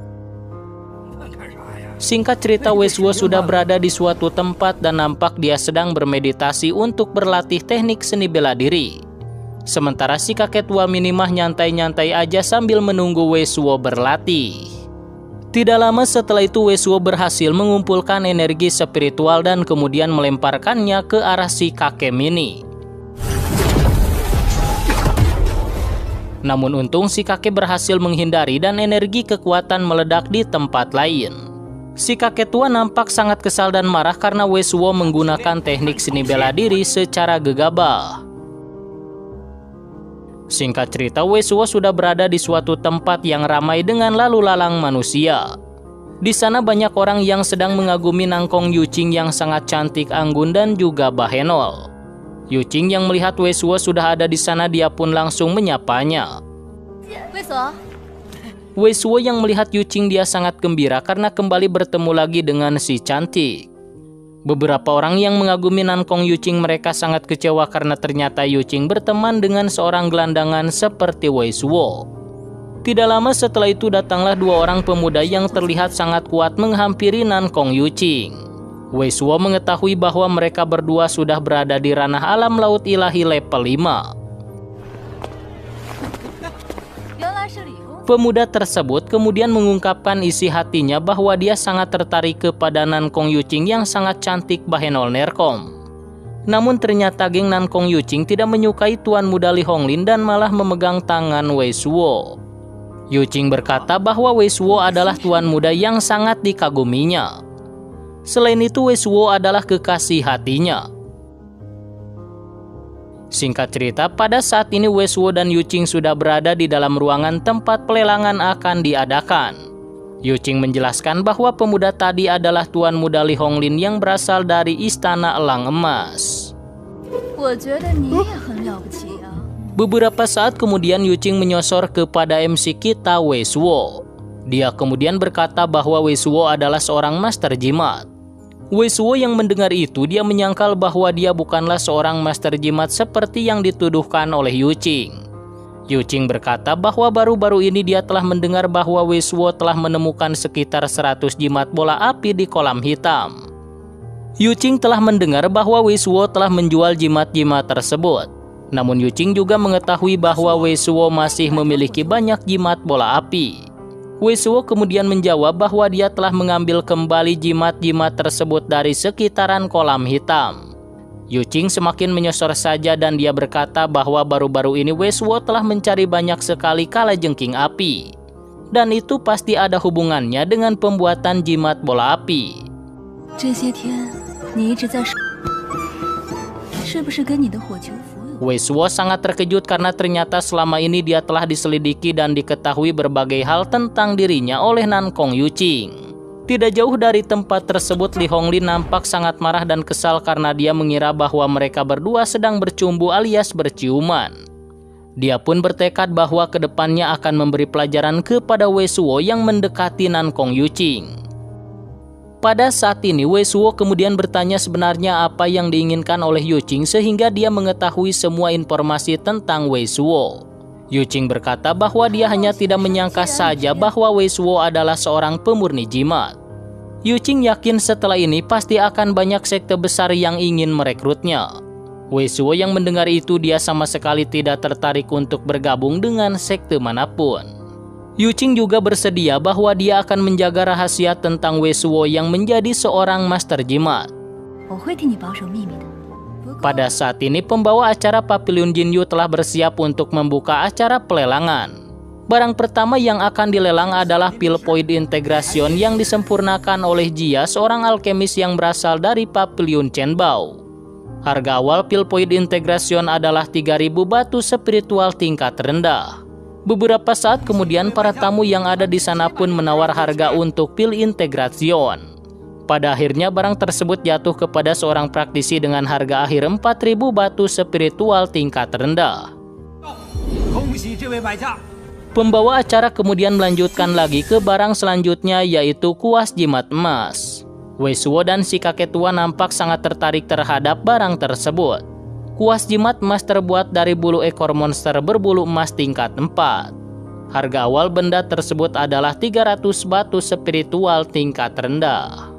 Singkat cerita, Wei Suo sudah berada di suatu tempat dan nampak dia sedang bermeditasi untuk berlatih teknik seni bela diri. Sementara si kakek tua Minimah nyantai-nyantai aja sambil menunggu Wei Suo berlatih. Tidak lama setelah itu Wei Suo berhasil mengumpulkan energi spiritual dan kemudian melemparkannya ke arah si kakek mini. Namun untung si kakek berhasil menghindari dan energi kekuatan meledak di tempat lain. Si kakek tua nampak sangat kesal dan marah karena Wei Suo menggunakan teknik seni bela diri secara gegabah. Singkat cerita, Wei Suo sudah berada di suatu tempat yang ramai dengan lalu lalang manusia. Di sana banyak orang yang sedang mengagumi Nangkong Yuqing yang sangat cantik, anggun dan juga bahenol. Yuqing yang melihat Wei Suo sudah ada di sana, dia pun langsung menyapanya. Wei Suo yang melihat Yuqing, dia sangat gembira karena kembali bertemu lagi dengan si cantik. Beberapa orang yang mengagumi Nangkong Yuqing mereka sangat kecewa karena ternyata Yuqing berteman dengan seorang gelandangan seperti Wei Suo. Tidak lama setelah itu datanglah 2 orang pemuda yang terlihat sangat kuat menghampiri Nangkong Yuqing. Wei Suo mengetahui bahwa mereka berdua sudah berada di ranah alam laut ilahi level 5. Pemuda tersebut kemudian mengungkapkan isi hatinya bahwa dia sangat tertarik kepada Nangkong Yuqing yang sangat cantik bahenol nerkom. Namun ternyata geng Nangkong Yuqing tidak menyukai tuan muda Li Honglin dan malah memegang tangan Wei Suo. Yuqing berkata bahwa Wei Suo adalah tuan muda yang sangat dikaguminya. Selain itu Wei Suo adalah kekasih hatinya. Singkat cerita, pada saat ini Wei Suo dan Yuqing sudah berada di dalam ruangan tempat pelelangan akan diadakan. Yuqing menjelaskan bahwa pemuda tadi adalah tuan muda Li Honglin yang berasal dari Istana Elang Emas. Beberapa saat kemudian Yuqing menyosor kepada MC kita Wei Suo. Dia kemudian berkata bahwa Wei Suo adalah seorang master jimat. Wei Suo yang mendengar itu, dia menyangkal bahwa dia bukanlah seorang master jimat seperti yang dituduhkan oleh Yuqing. Yuqing berkata bahwa baru-baru ini dia telah mendengar bahwa Wei Suo telah menemukan sekitar 100 jimat bola api di kolam hitam. Yuqing telah mendengar bahwa Wei Suo telah menjual jimat-jimat tersebut. Namun Yuqing juga mengetahui bahwa Wei Suo masih memiliki banyak jimat bola api. Wei Suo kemudian menjawab bahwa dia telah mengambil kembali jimat-jimat tersebut dari sekitaran kolam hitam. Yuqing semakin menyosor saja dan dia berkata bahwa baru-baru ini Wei Suo telah mencari banyak sekali kalajengking api. Dan itu pasti ada hubungannya dengan pembuatan jimat bola api. Wei Suo sangat terkejut karena ternyata selama ini dia telah diselidiki dan diketahui berbagai hal tentang dirinya oleh Nangkong Yuqing. Tidak jauh dari tempat tersebut, Li Honglin nampak sangat marah dan kesal karena dia mengira bahwa mereka berdua sedang bercumbu alias berciuman. Dia pun bertekad bahwa kedepannya akan memberi pelajaran kepada Wei Suo yang mendekati Nangkong Yuqing. Pada saat ini Wei Suo kemudian bertanya sebenarnya apa yang diinginkan oleh Yuqing sehingga dia mengetahui semua informasi tentang Wei Suo. Yuqing berkata bahwa dia hanya tidak menyangka saja bahwa Wei Suo adalah seorang pemurni jimat. Yuqing yakin setelah ini pasti akan banyak sekte besar yang ingin merekrutnya. Wei Suo yang mendengar itu, dia sama sekali tidak tertarik untuk bergabung dengan sekte manapun. Yuqing juga bersedia bahwa dia akan menjaga rahasia tentang Wei Suo yang menjadi seorang master jimat. Pada saat ini pembawa acara Pavilion Jinyu telah bersiap untuk membuka acara pelelangan. Barang pertama yang akan dilelang adalah pil point integration yang disempurnakan oleh Jia, seorang alkemis yang berasal dari Pavilion Chenbao. Harga awal pil point integration adalah 3.000 batu spiritual tingkat rendah. Beberapa saat kemudian para tamu yang ada di sana pun menawar harga untuk pil integration. Pada akhirnya barang tersebut jatuh kepada seorang praktisi dengan harga akhir 4.000 batu spiritual tingkat rendah. Pembawa acara kemudian melanjutkan lagi ke barang selanjutnya, yaitu kuas jimat emas. Wei Suo dan si kakek tua nampak sangat tertarik terhadap barang tersebut. Kuas jimat emas terbuat dari bulu ekor monster berbulu emas tingkat 4. Harga awal benda tersebut adalah 300 batu spiritual tingkat rendah.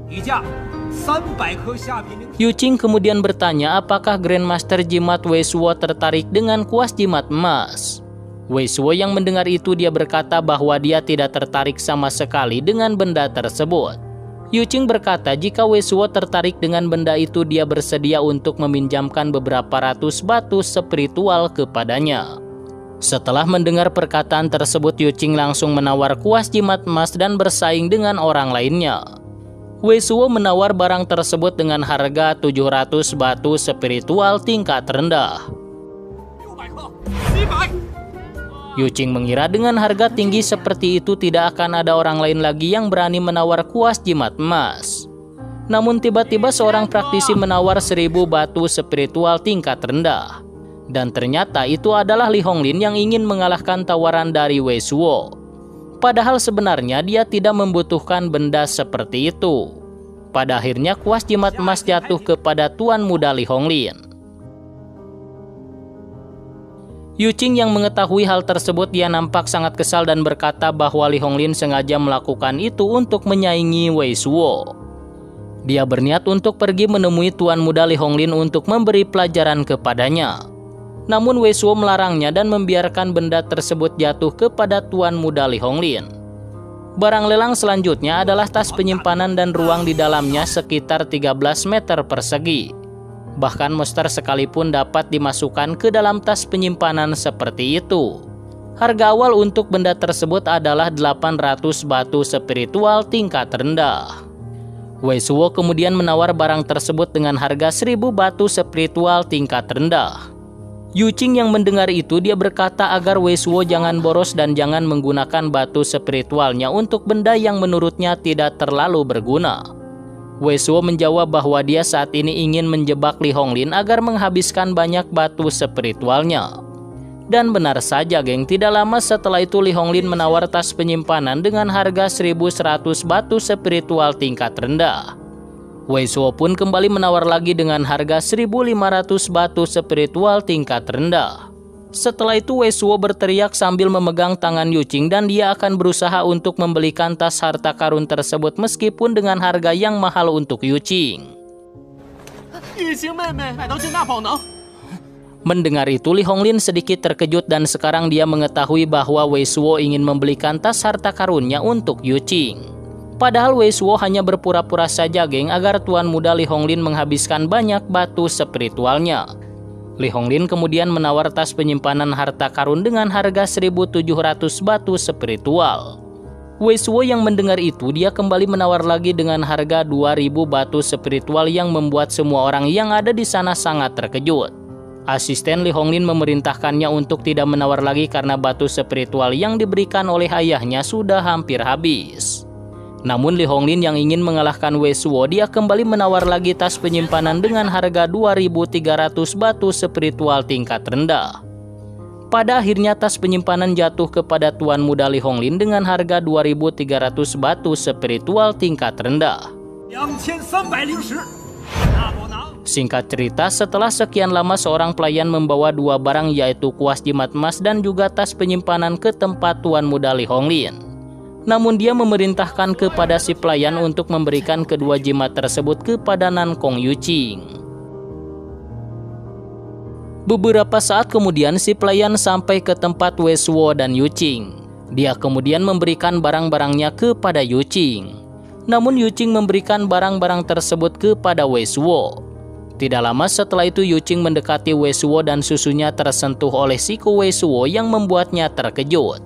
Yu Qing kemudian bertanya apakah Grandmaster Jimat Wei Suo tertarik dengan kuas jimat emas. Wei Suo yang mendengar itu dia berkata bahwa dia tidak tertarik sama sekali dengan benda tersebut. Yu Qing berkata jika Wei Suo tertarik dengan benda itu dia bersedia untuk meminjamkan beberapa ratus batu spiritual kepadanya. Setelah mendengar perkataan tersebut, Yu Qing langsung menawar kuas jimat emas dan bersaing dengan orang lainnya. Wei Suo menawar barang tersebut dengan harga 700 batu spiritual tingkat rendah. Yu Qing mengira dengan harga tinggi seperti itu tidak akan ada orang lain lagi yang berani menawar kuas jimat emas. Namun tiba-tiba seorang praktisi menawar 1000 batu spiritual tingkat rendah. Dan ternyata itu adalah Li Honglin yang ingin mengalahkan tawaran dari Wei Suo. Padahal sebenarnya dia tidak membutuhkan benda seperti itu. Pada akhirnya kuas jimat emas jatuh kepada tuan muda Li Honglin. Yu Qing yang mengetahui hal tersebut dia nampak sangat kesal dan berkata bahwa Li Honglin sengaja melakukan itu untuk menyaingi Wei Suo. Dia berniat untuk pergi menemui tuan muda Li Honglin untuk memberi pelajaran kepadanya. Namun Wei Suo melarangnya dan membiarkan benda tersebut jatuh kepada tuan muda Li Honglin. Barang lelang selanjutnya adalah tas penyimpanan dan ruang di dalamnya sekitar 13 meter persegi. Bahkan monster sekalipun dapat dimasukkan ke dalam tas penyimpanan seperti itu. Harga awal untuk benda tersebut adalah 800 batu spiritual tingkat rendah. Wei Suo kemudian menawar barang tersebut dengan harga 1000 batu spiritual tingkat rendah. Yu Qing yang mendengar itu dia berkata agar Wei Suo jangan boros dan jangan menggunakan batu spiritualnya untuk benda yang menurutnya tidak terlalu berguna. Wei Suo menjawab bahwa dia saat ini ingin menjebak Li Honglin agar menghabiskan banyak batu spiritualnya. Dan benar saja geng, tidak lama setelah itu Li Honglin menawar tas penyimpanan dengan harga 1100 batu spiritual tingkat rendah. Wei Suo pun kembali menawar lagi dengan harga 1500 batu spiritual tingkat rendah. Setelah itu Wei Suo berteriak sambil memegang tangan Yu Qing dan dia akan berusaha untuk membelikan tas harta karun tersebut meskipun dengan harga yang mahal untuk Yu Qing. Mendengar itu Li Honglin sedikit terkejut dan sekarang dia mengetahui bahwa Wei Suo ingin membelikan tas harta karunnya untuk Yu Qing. Padahal Wei Suo hanya berpura-pura saja geng agar tuan muda Li Honglin menghabiskan banyak batu spiritualnya. Li Honglin kemudian menawar tas penyimpanan harta karun dengan harga 1700 batu spiritual. Wei Suo yang mendengar itu dia kembali menawar lagi dengan harga 2000 batu spiritual yang membuat semua orang yang ada di sana sangat terkejut. Asisten Li Honglin memerintahkannya untuk tidak menawar lagi karena batu spiritual yang diberikan oleh ayahnya sudah hampir habis. Namun Li Honglin yang ingin mengalahkan Wei Suo dia kembali menawar lagi tas penyimpanan dengan harga 2300 batu spiritual tingkat rendah. Pada akhirnya tas penyimpanan jatuh kepada tuan muda Li Honglin dengan harga 2300 batu spiritual tingkat rendah. Singkat cerita, setelah sekian lama seorang pelayan membawa dua barang yaitu kuas jimat emas dan juga tas penyimpanan ke tempat tuan muda Li Honglin. Namun dia memerintahkan kepada si pelayan untuk memberikan kedua jimat tersebut kepada Nankong Yu Qing. Beberapa saat kemudian si pelayan sampai ke tempat Wei Suo dan Yu Qing. Dia kemudian memberikan barang-barangnya kepada Yu Qing. Namun Yu Qing memberikan barang-barang tersebut kepada Wei Suo. Tidak lama setelah itu Yu Qing mendekati Wei Suo dan susunya tersentuh oleh siku Wei Suo yang membuatnya terkejut.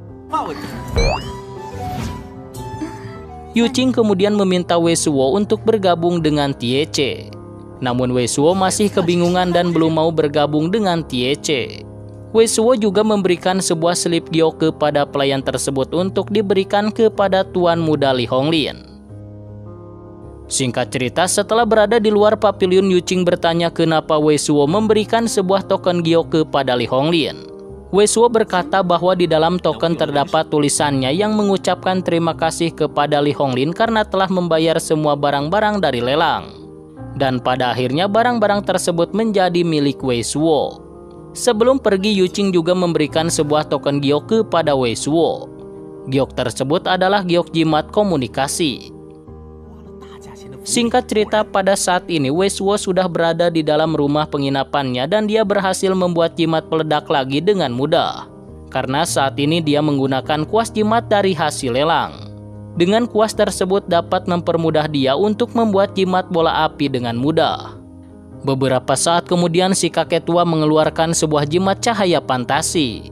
Yu Qing kemudian meminta Wei Suo untuk bergabung dengan Tiece. Namun Wei Suo masih kebingungan dan belum mau bergabung dengan Tiece. Wei Suo juga memberikan sebuah selip giok kepada pelayan tersebut untuk diberikan kepada tuan muda Li Honglin. Singkat cerita, setelah berada di luar pavilion, Yu Qing bertanya kenapa Wei Suo memberikan sebuah token Gyo kepada Li Honglin. Wei Suo berkata bahwa di dalam token terdapat tulisannya yang mengucapkan terima kasih kepada Li Honglin karena telah membayar semua barang-barang dari lelang. Dan pada akhirnya barang-barang tersebut menjadi milik Wei Suo. Sebelum pergi, Yu Qing juga memberikan sebuah token giok kepada Wei Suo. Giok tersebut adalah giok jimat komunikasi. Singkat cerita, pada saat ini Wei Suo sudah berada di dalam rumah penginapannya dan dia berhasil membuat jimat peledak lagi dengan mudah. Karena saat ini dia menggunakan kuas jimat dari hasil lelang. Dengan kuas tersebut dapat mempermudah dia untuk membuat jimat bola api dengan mudah. Beberapa saat kemudian si kakek tua mengeluarkan sebuah jimat cahaya fantasi.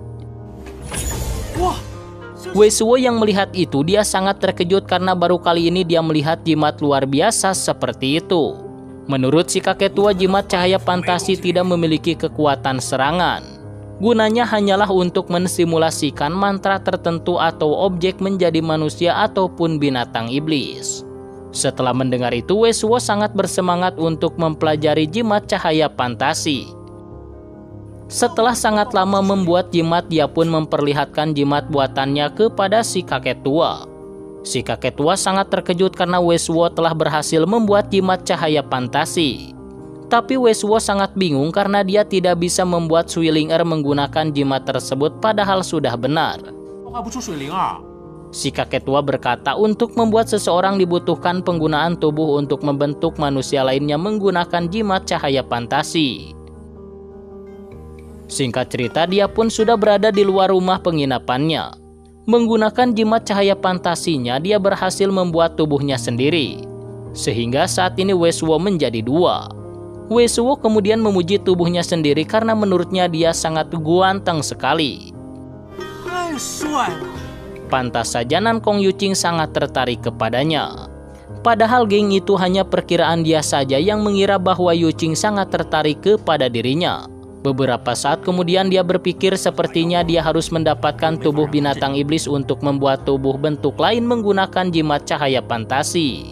Wei Suo yang melihat itu, dia sangat terkejut karena baru kali ini dia melihat jimat luar biasa seperti itu. Menurut si kakek tua, jimat cahaya fantasi tidak memiliki kekuatan serangan. Gunanya hanyalah untuk mensimulasikan mantra tertentu atau objek menjadi manusia ataupun binatang iblis. Setelah mendengar itu, Wei Suo sangat bersemangat untuk mempelajari jimat cahaya fantasi. Setelah sangat lama membuat jimat, dia pun memperlihatkan jimat buatannya kepada si kakek tua. Si kakek tua sangat terkejut karena Wei Suo telah berhasil membuat jimat cahaya fantasi. Tapi Wei Suo sangat bingung karena dia tidak bisa membuat Suilinger menggunakan jimat tersebut padahal sudah benar. Si kakek tua berkata untuk membuat seseorang dibutuhkan penggunaan tubuh untuk membentuk manusia lainnya menggunakan jimat cahaya fantasi. Singkat cerita, dia pun sudah berada di luar rumah penginapannya. Menggunakan jimat cahaya fantasinya, dia berhasil membuat tubuhnya sendiri. Sehingga saat ini Wei Suo menjadi dua. Wei Suo kemudian memuji tubuhnya sendiri karena menurutnya dia sangat ganteng sekali. Pantas saja Nankong Yu Qing sangat tertarik kepadanya. Padahal geng itu hanya perkiraan dia saja yang mengira bahwa Yu Qing sangat tertarik kepada dirinya. Beberapa saat kemudian dia berpikir sepertinya dia harus mendapatkan tubuh binatang iblis untuk membuat tubuh bentuk lain menggunakan jimat cahaya fantasi.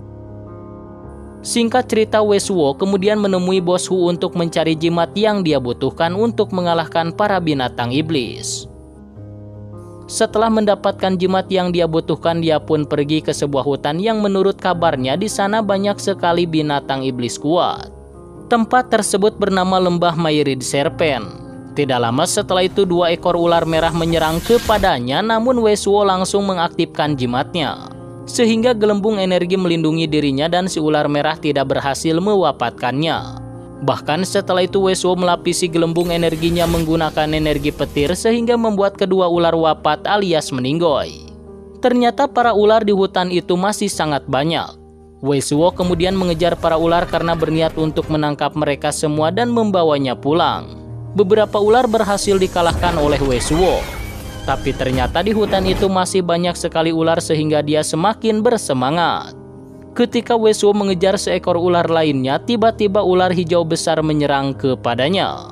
Singkat cerita, Wei Suo kemudian menemui Bos Hu untuk mencari jimat yang dia butuhkan untuk mengalahkan para binatang iblis. Setelah mendapatkan jimat yang dia butuhkan, dia pun pergi ke sebuah hutan yang menurut kabarnya di sana banyak sekali binatang iblis kuat. Tempat tersebut bernama Lembah Myrid Serpent. Tidak lama setelah itu, dua ekor ular merah menyerang kepadanya, namun Wei Suo langsung mengaktifkan jimatnya. Sehingga gelembung energi melindungi dirinya dan si ular merah tidak berhasil mewafatkannya. Bahkan setelah itu Wei Suo melapisi gelembung energinya menggunakan energi petir sehingga membuat kedua ular wafat alias meninggoy. Ternyata para ular di hutan itu masih sangat banyak. Wei Suo kemudian mengejar para ular karena berniat untuk menangkap mereka semua dan membawanya pulang. Beberapa ular berhasil dikalahkan oleh Wei Suo. Tapi ternyata di hutan itu masih banyak sekali ular sehingga dia semakin bersemangat. Ketika Wei Suo mengejar seekor ular lainnya, tiba-tiba ular hijau besar menyerang kepadanya.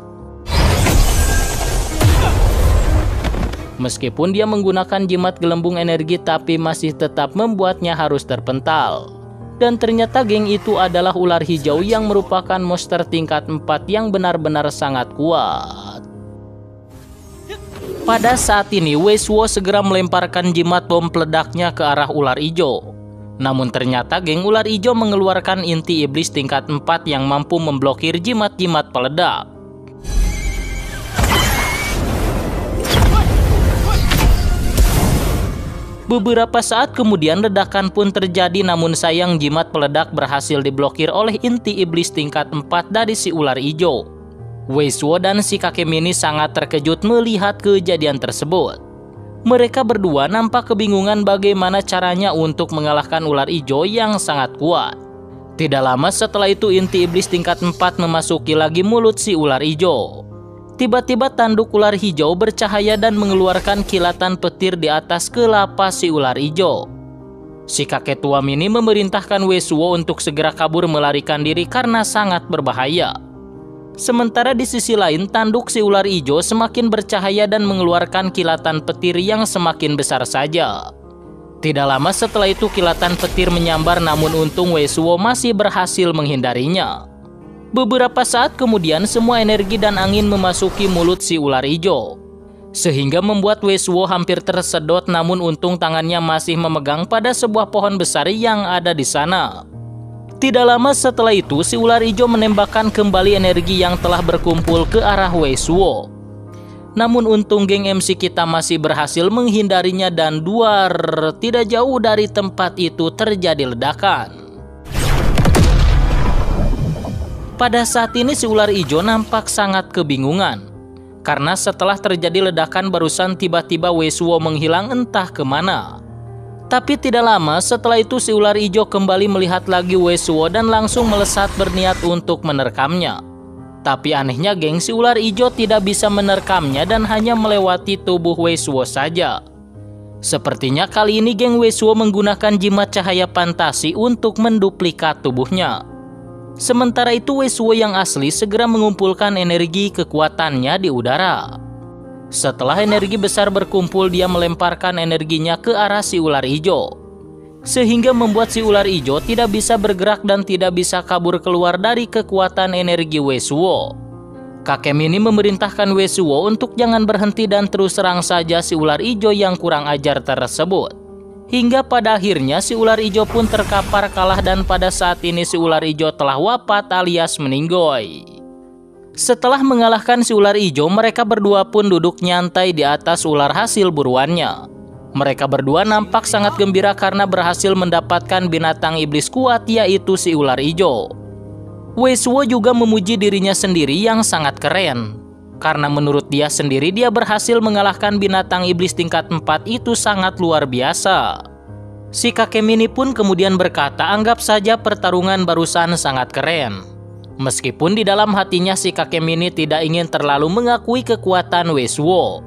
Meskipun dia menggunakan jimat gelembung energi, tapi masih tetap membuatnya harus terpental. Dan ternyata geng itu adalah ular hijau yang merupakan monster tingkat 4 yang benar-benar sangat kuat. Pada saat ini Wei Suo segera melemparkan jimat bom peledaknya ke arah ular hijau. Namun ternyata geng ular hijau mengeluarkan inti iblis tingkat 4 yang mampu memblokir jimat-jimat peledak. Beberapa saat kemudian ledakan pun terjadi, namun sayang jimat peledak berhasil diblokir oleh inti iblis tingkat 4 dari si ular hijau. Wei Suo dan si kakek mini sangat terkejut melihat kejadian tersebut. Mereka berdua nampak kebingungan bagaimana caranya untuk mengalahkan ular hijau yang sangat kuat. Tidak lama setelah itu inti iblis tingkat 4 memasuki lagi mulut si ular hijau. Tiba-tiba tanduk ular hijau bercahaya dan mengeluarkan kilatan petir di atas kelapa si ular hijau. Si kakek tua mini memerintahkan Wei Suo untuk segera kabur melarikan diri karena sangat berbahaya. Sementara di sisi lain, tanduk si ular hijau semakin bercahaya dan mengeluarkan kilatan petir yang semakin besar saja. Tidak lama setelah itu kilatan petir menyambar, namun untung Wei Suo masih berhasil menghindarinya. Beberapa saat kemudian semua energi dan angin memasuki mulut si ular hijau, sehingga membuat Wei Suo hampir tersedot, namun untung tangannya masih memegang pada sebuah pohon besar yang ada di sana. Tidak lama setelah itu si ular hijau menembakkan kembali energi yang telah berkumpul ke arah Wei Suo. Namun untung geng MC kita masih berhasil menghindarinya dan duar, tidak jauh dari tempat itu terjadi ledakan. Pada saat ini si ular hijau nampak sangat kebingungan, karena setelah terjadi ledakan barusan tiba-tiba Wei Suo menghilang entah kemana. Tapi tidak lama setelah itu si ular hijau kembali melihat lagi Wei Suo dan langsung melesat berniat untuk menerkamnya. Tapi anehnya geng, si ular hijau tidak bisa menerkamnya dan hanya melewati tubuh Wei Suo saja. Sepertinya kali ini geng Wei Suo menggunakan jimat cahaya fantasi untuk menduplikat tubuhnya. Sementara itu Wei Suo yang asli segera mengumpulkan energi kekuatannya di udara. Setelah energi besar berkumpul, dia melemparkan energinya ke arah si ular hijau, sehingga membuat si ular hijau tidak bisa bergerak dan tidak bisa kabur keluar dari kekuatan energi Wei Suo. Kakek Mini memerintahkan Wei Suo untuk jangan berhenti dan terus serang saja si ular hijau yang kurang ajar tersebut. Hingga pada akhirnya si ular hijau pun terkapar kalah dan pada saat ini si ular hijau telah wafat alias meninggoy. Setelah mengalahkan si ular hijau, mereka berdua pun duduk nyantai di atas ular hasil buruannya. Mereka berdua nampak sangat gembira karena berhasil mendapatkan binatang iblis kuat, yaitu si ular hijau. Wei Suo juga memuji dirinya sendiri yang sangat keren, karena menurut dia sendiri dia berhasil mengalahkan binatang iblis tingkat 4 itu sangat luar biasa. Si kakek Mini pun kemudian berkata, anggap saja pertarungan barusan sangat keren. Meskipun di dalam hatinya si kakek Mini tidak ingin terlalu mengakui kekuatan Wei Suo.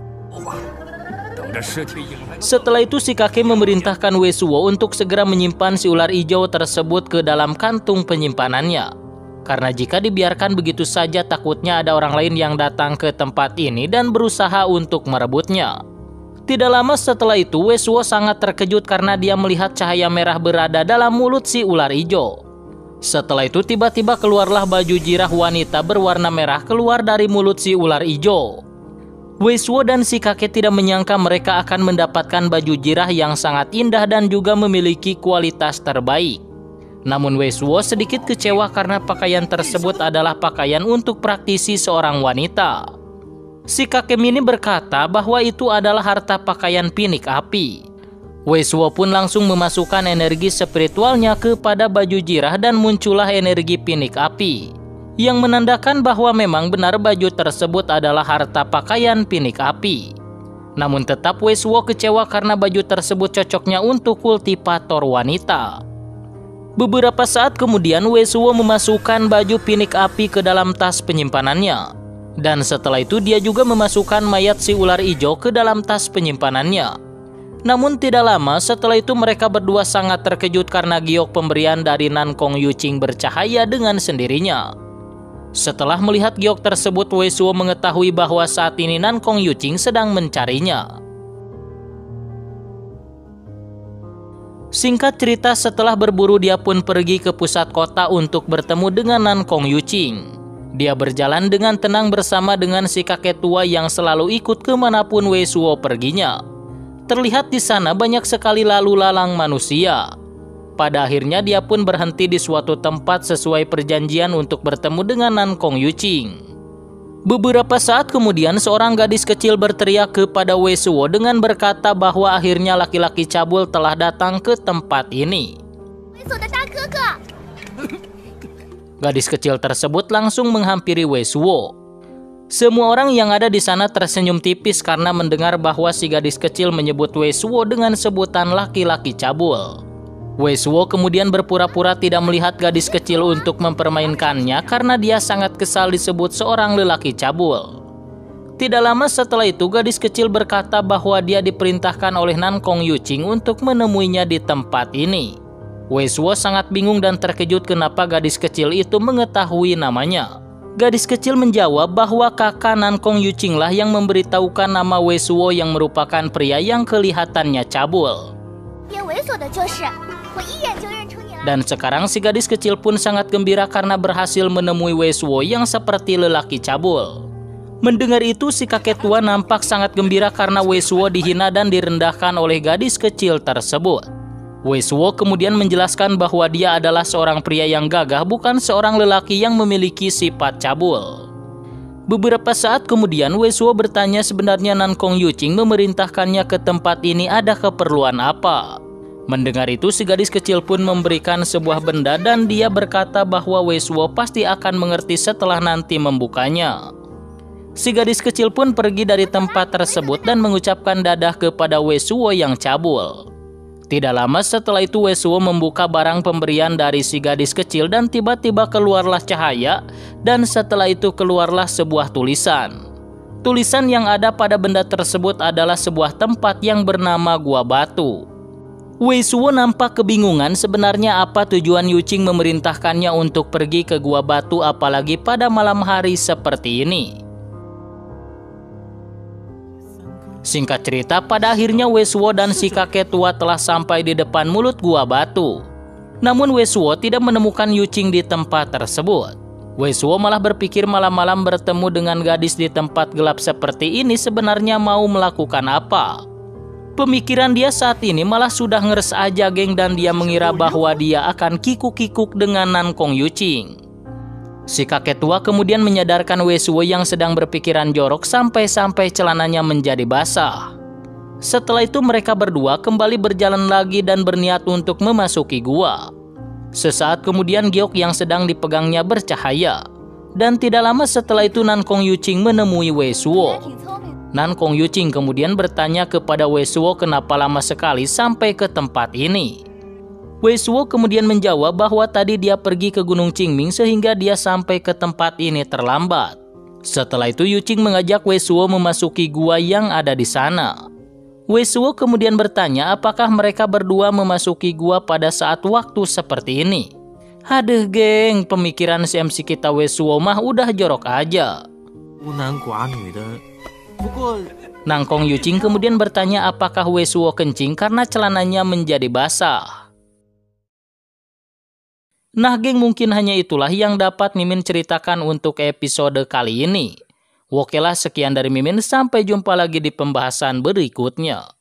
Setelah itu si kakek memerintahkan Wei Suo untuk segera menyimpan si ular hijau tersebut ke dalam kantung penyimpanannya. Karena jika dibiarkan begitu saja takutnya ada orang lain yang datang ke tempat ini dan berusaha untuk merebutnya. Tidak lama setelah itu Wei Suo sangat terkejut karena dia melihat cahaya merah berada dalam mulut si ular hijau. Setelah itu tiba-tiba keluarlah baju jirah wanita berwarna merah keluar dari mulut si ular hijau. Wei Suo dan si kakek tidak menyangka mereka akan mendapatkan baju jirah yang sangat indah dan juga memiliki kualitas terbaik. Namun Wei Suo sedikit kecewa karena pakaian tersebut adalah pakaian untuk praktisi seorang wanita. Si kakek Mini berkata bahwa itu adalah harta pakaian pinik api. Wei Suo pun langsung memasukkan energi spiritualnya kepada baju jirah dan muncullah energi pinik api, yang menandakan bahwa memang benar baju tersebut adalah harta pakaian pinik api. Namun tetap Wei Suo kecewa karena baju tersebut cocoknya untuk kultivator wanita. Beberapa saat kemudian Wei Suo memasukkan baju pinik api ke dalam tas penyimpanannya. Dan setelah itu dia juga memasukkan mayat si ular hijau ke dalam tas penyimpanannya. Namun tidak lama setelah itu mereka berdua sangat terkejut karena giok pemberian dari Nan Kong Yuqing bercahaya dengan sendirinya. Setelah melihat giok tersebut, Wei Suo mengetahui bahwa saat ini Nan Kong Yuqing sedang mencarinya. Singkat cerita, setelah berburu dia pun pergi ke pusat kota untuk bertemu dengan Nan Kong Yuqing. Dia berjalan dengan tenang bersama dengan si kakek tua yang selalu ikut kemanapun Wei Suo perginya. Terlihat di sana banyak sekali lalu lalang manusia. Pada akhirnya dia pun berhenti di suatu tempat sesuai perjanjian untuk bertemu dengan Nan Kong Yuqing. Beberapa saat kemudian seorang gadis kecil berteriak kepada Wei Suo dengan berkata bahwa akhirnya laki-laki cabul telah datang ke tempat ini. Gadis kecil tersebut langsung menghampiri Wei Suo. Semua orang yang ada di sana tersenyum tipis karena mendengar bahwa si gadis kecil menyebut Wei Suo dengan sebutan laki-laki cabul. Wei Suo kemudian berpura-pura tidak melihat gadis kecil untuk mempermainkannya karena dia sangat kesal disebut seorang lelaki cabul. Tidak lama setelah itu gadis kecil berkata bahwa dia diperintahkan oleh Nan Kong Yuqing untuk menemuinya di tempat ini. Wei Suo sangat bingung dan terkejut kenapa gadis kecil itu mengetahui namanya. Gadis kecil menjawab bahwa kakak Nan Kong Yuqing lah yang memberitahukan nama Wei Suo yang merupakan pria yang kelihatannya cabul. Dan sekarang si gadis kecil pun sangat gembira karena berhasil menemui Wei Suo yang seperti lelaki cabul. Mendengar itu, si kakek tua nampak sangat gembira karena Wei Suo dihina dan direndahkan oleh gadis kecil tersebut. Wei Suo kemudian menjelaskan bahwa dia adalah seorang pria yang gagah, bukan seorang lelaki yang memiliki sifat cabul. Beberapa saat kemudian, Wei Suo bertanya sebenarnya Nan Kong Yuqing memerintahkannya ke tempat ini ada keperluan apa. Mendengar itu, si gadis kecil pun memberikan sebuah benda dan dia berkata bahwa Wei Suo pasti akan mengerti setelah nanti membukanya. Si gadis kecil pun pergi dari tempat tersebut dan mengucapkan dadah kepada Wei Suo yang cabul. Tidak lama setelah itu Wei Suo membuka barang pemberian dari si gadis kecil dan tiba-tiba keluarlah cahaya dan setelah itu keluarlah sebuah tulisan. Tulisan yang ada pada benda tersebut adalah sebuah tempat yang bernama Gua Batu. Wei Suo nampak kebingungan sebenarnya apa tujuan Yuqing memerintahkannya untuk pergi ke Gua Batu apalagi pada malam hari seperti ini. Singkat cerita, pada akhirnya Wei Suo dan si kakek tua telah sampai di depan mulut Gua Batu. Namun Wei Suo tidak menemukan Yuqing di tempat tersebut. Wei Suo malah berpikir malam-malam bertemu dengan gadis di tempat gelap seperti ini sebenarnya mau melakukan apa. Pemikiran dia saat ini malah sudah ngeres aja geng dan dia mengira bahwa dia akan kikuk-kikuk dengan Nan Kong Yuqing. Si kakek tua kemudian menyadarkan Wei Suo yang sedang berpikiran jorok sampai-sampai celananya menjadi basah. Setelah itu mereka berdua kembali berjalan lagi dan berniat untuk memasuki gua. Sesaat kemudian giok yang sedang dipegangnya bercahaya. Dan tidak lama setelah itu Nan Kong Yuqing menemui Wei Suo. Nan Kong Yuqing kemudian bertanya kepada Wei Suo kenapa lama sekali sampai ke tempat ini. Wei Suo kemudian menjawab bahwa tadi dia pergi ke Gunung Qingming sehingga dia sampai ke tempat ini terlambat. Setelah itu Yuqing mengajak Wei Suo memasuki gua yang ada di sana. Wei Suo kemudian bertanya apakah mereka berdua memasuki gua pada saat waktu seperti ini. Aduh geng, pemikiran si MC kita Wei Suo mah udah jorok aja. Nan Kong Yuqing kemudian bertanya apakah Wei Suo kencing karena celananya menjadi basah. Nah geng, mungkin hanya itulah yang dapat Mimin ceritakan untuk episode kali ini. Oke lah, sekian dari Mimin, sampai jumpa lagi di pembahasan berikutnya.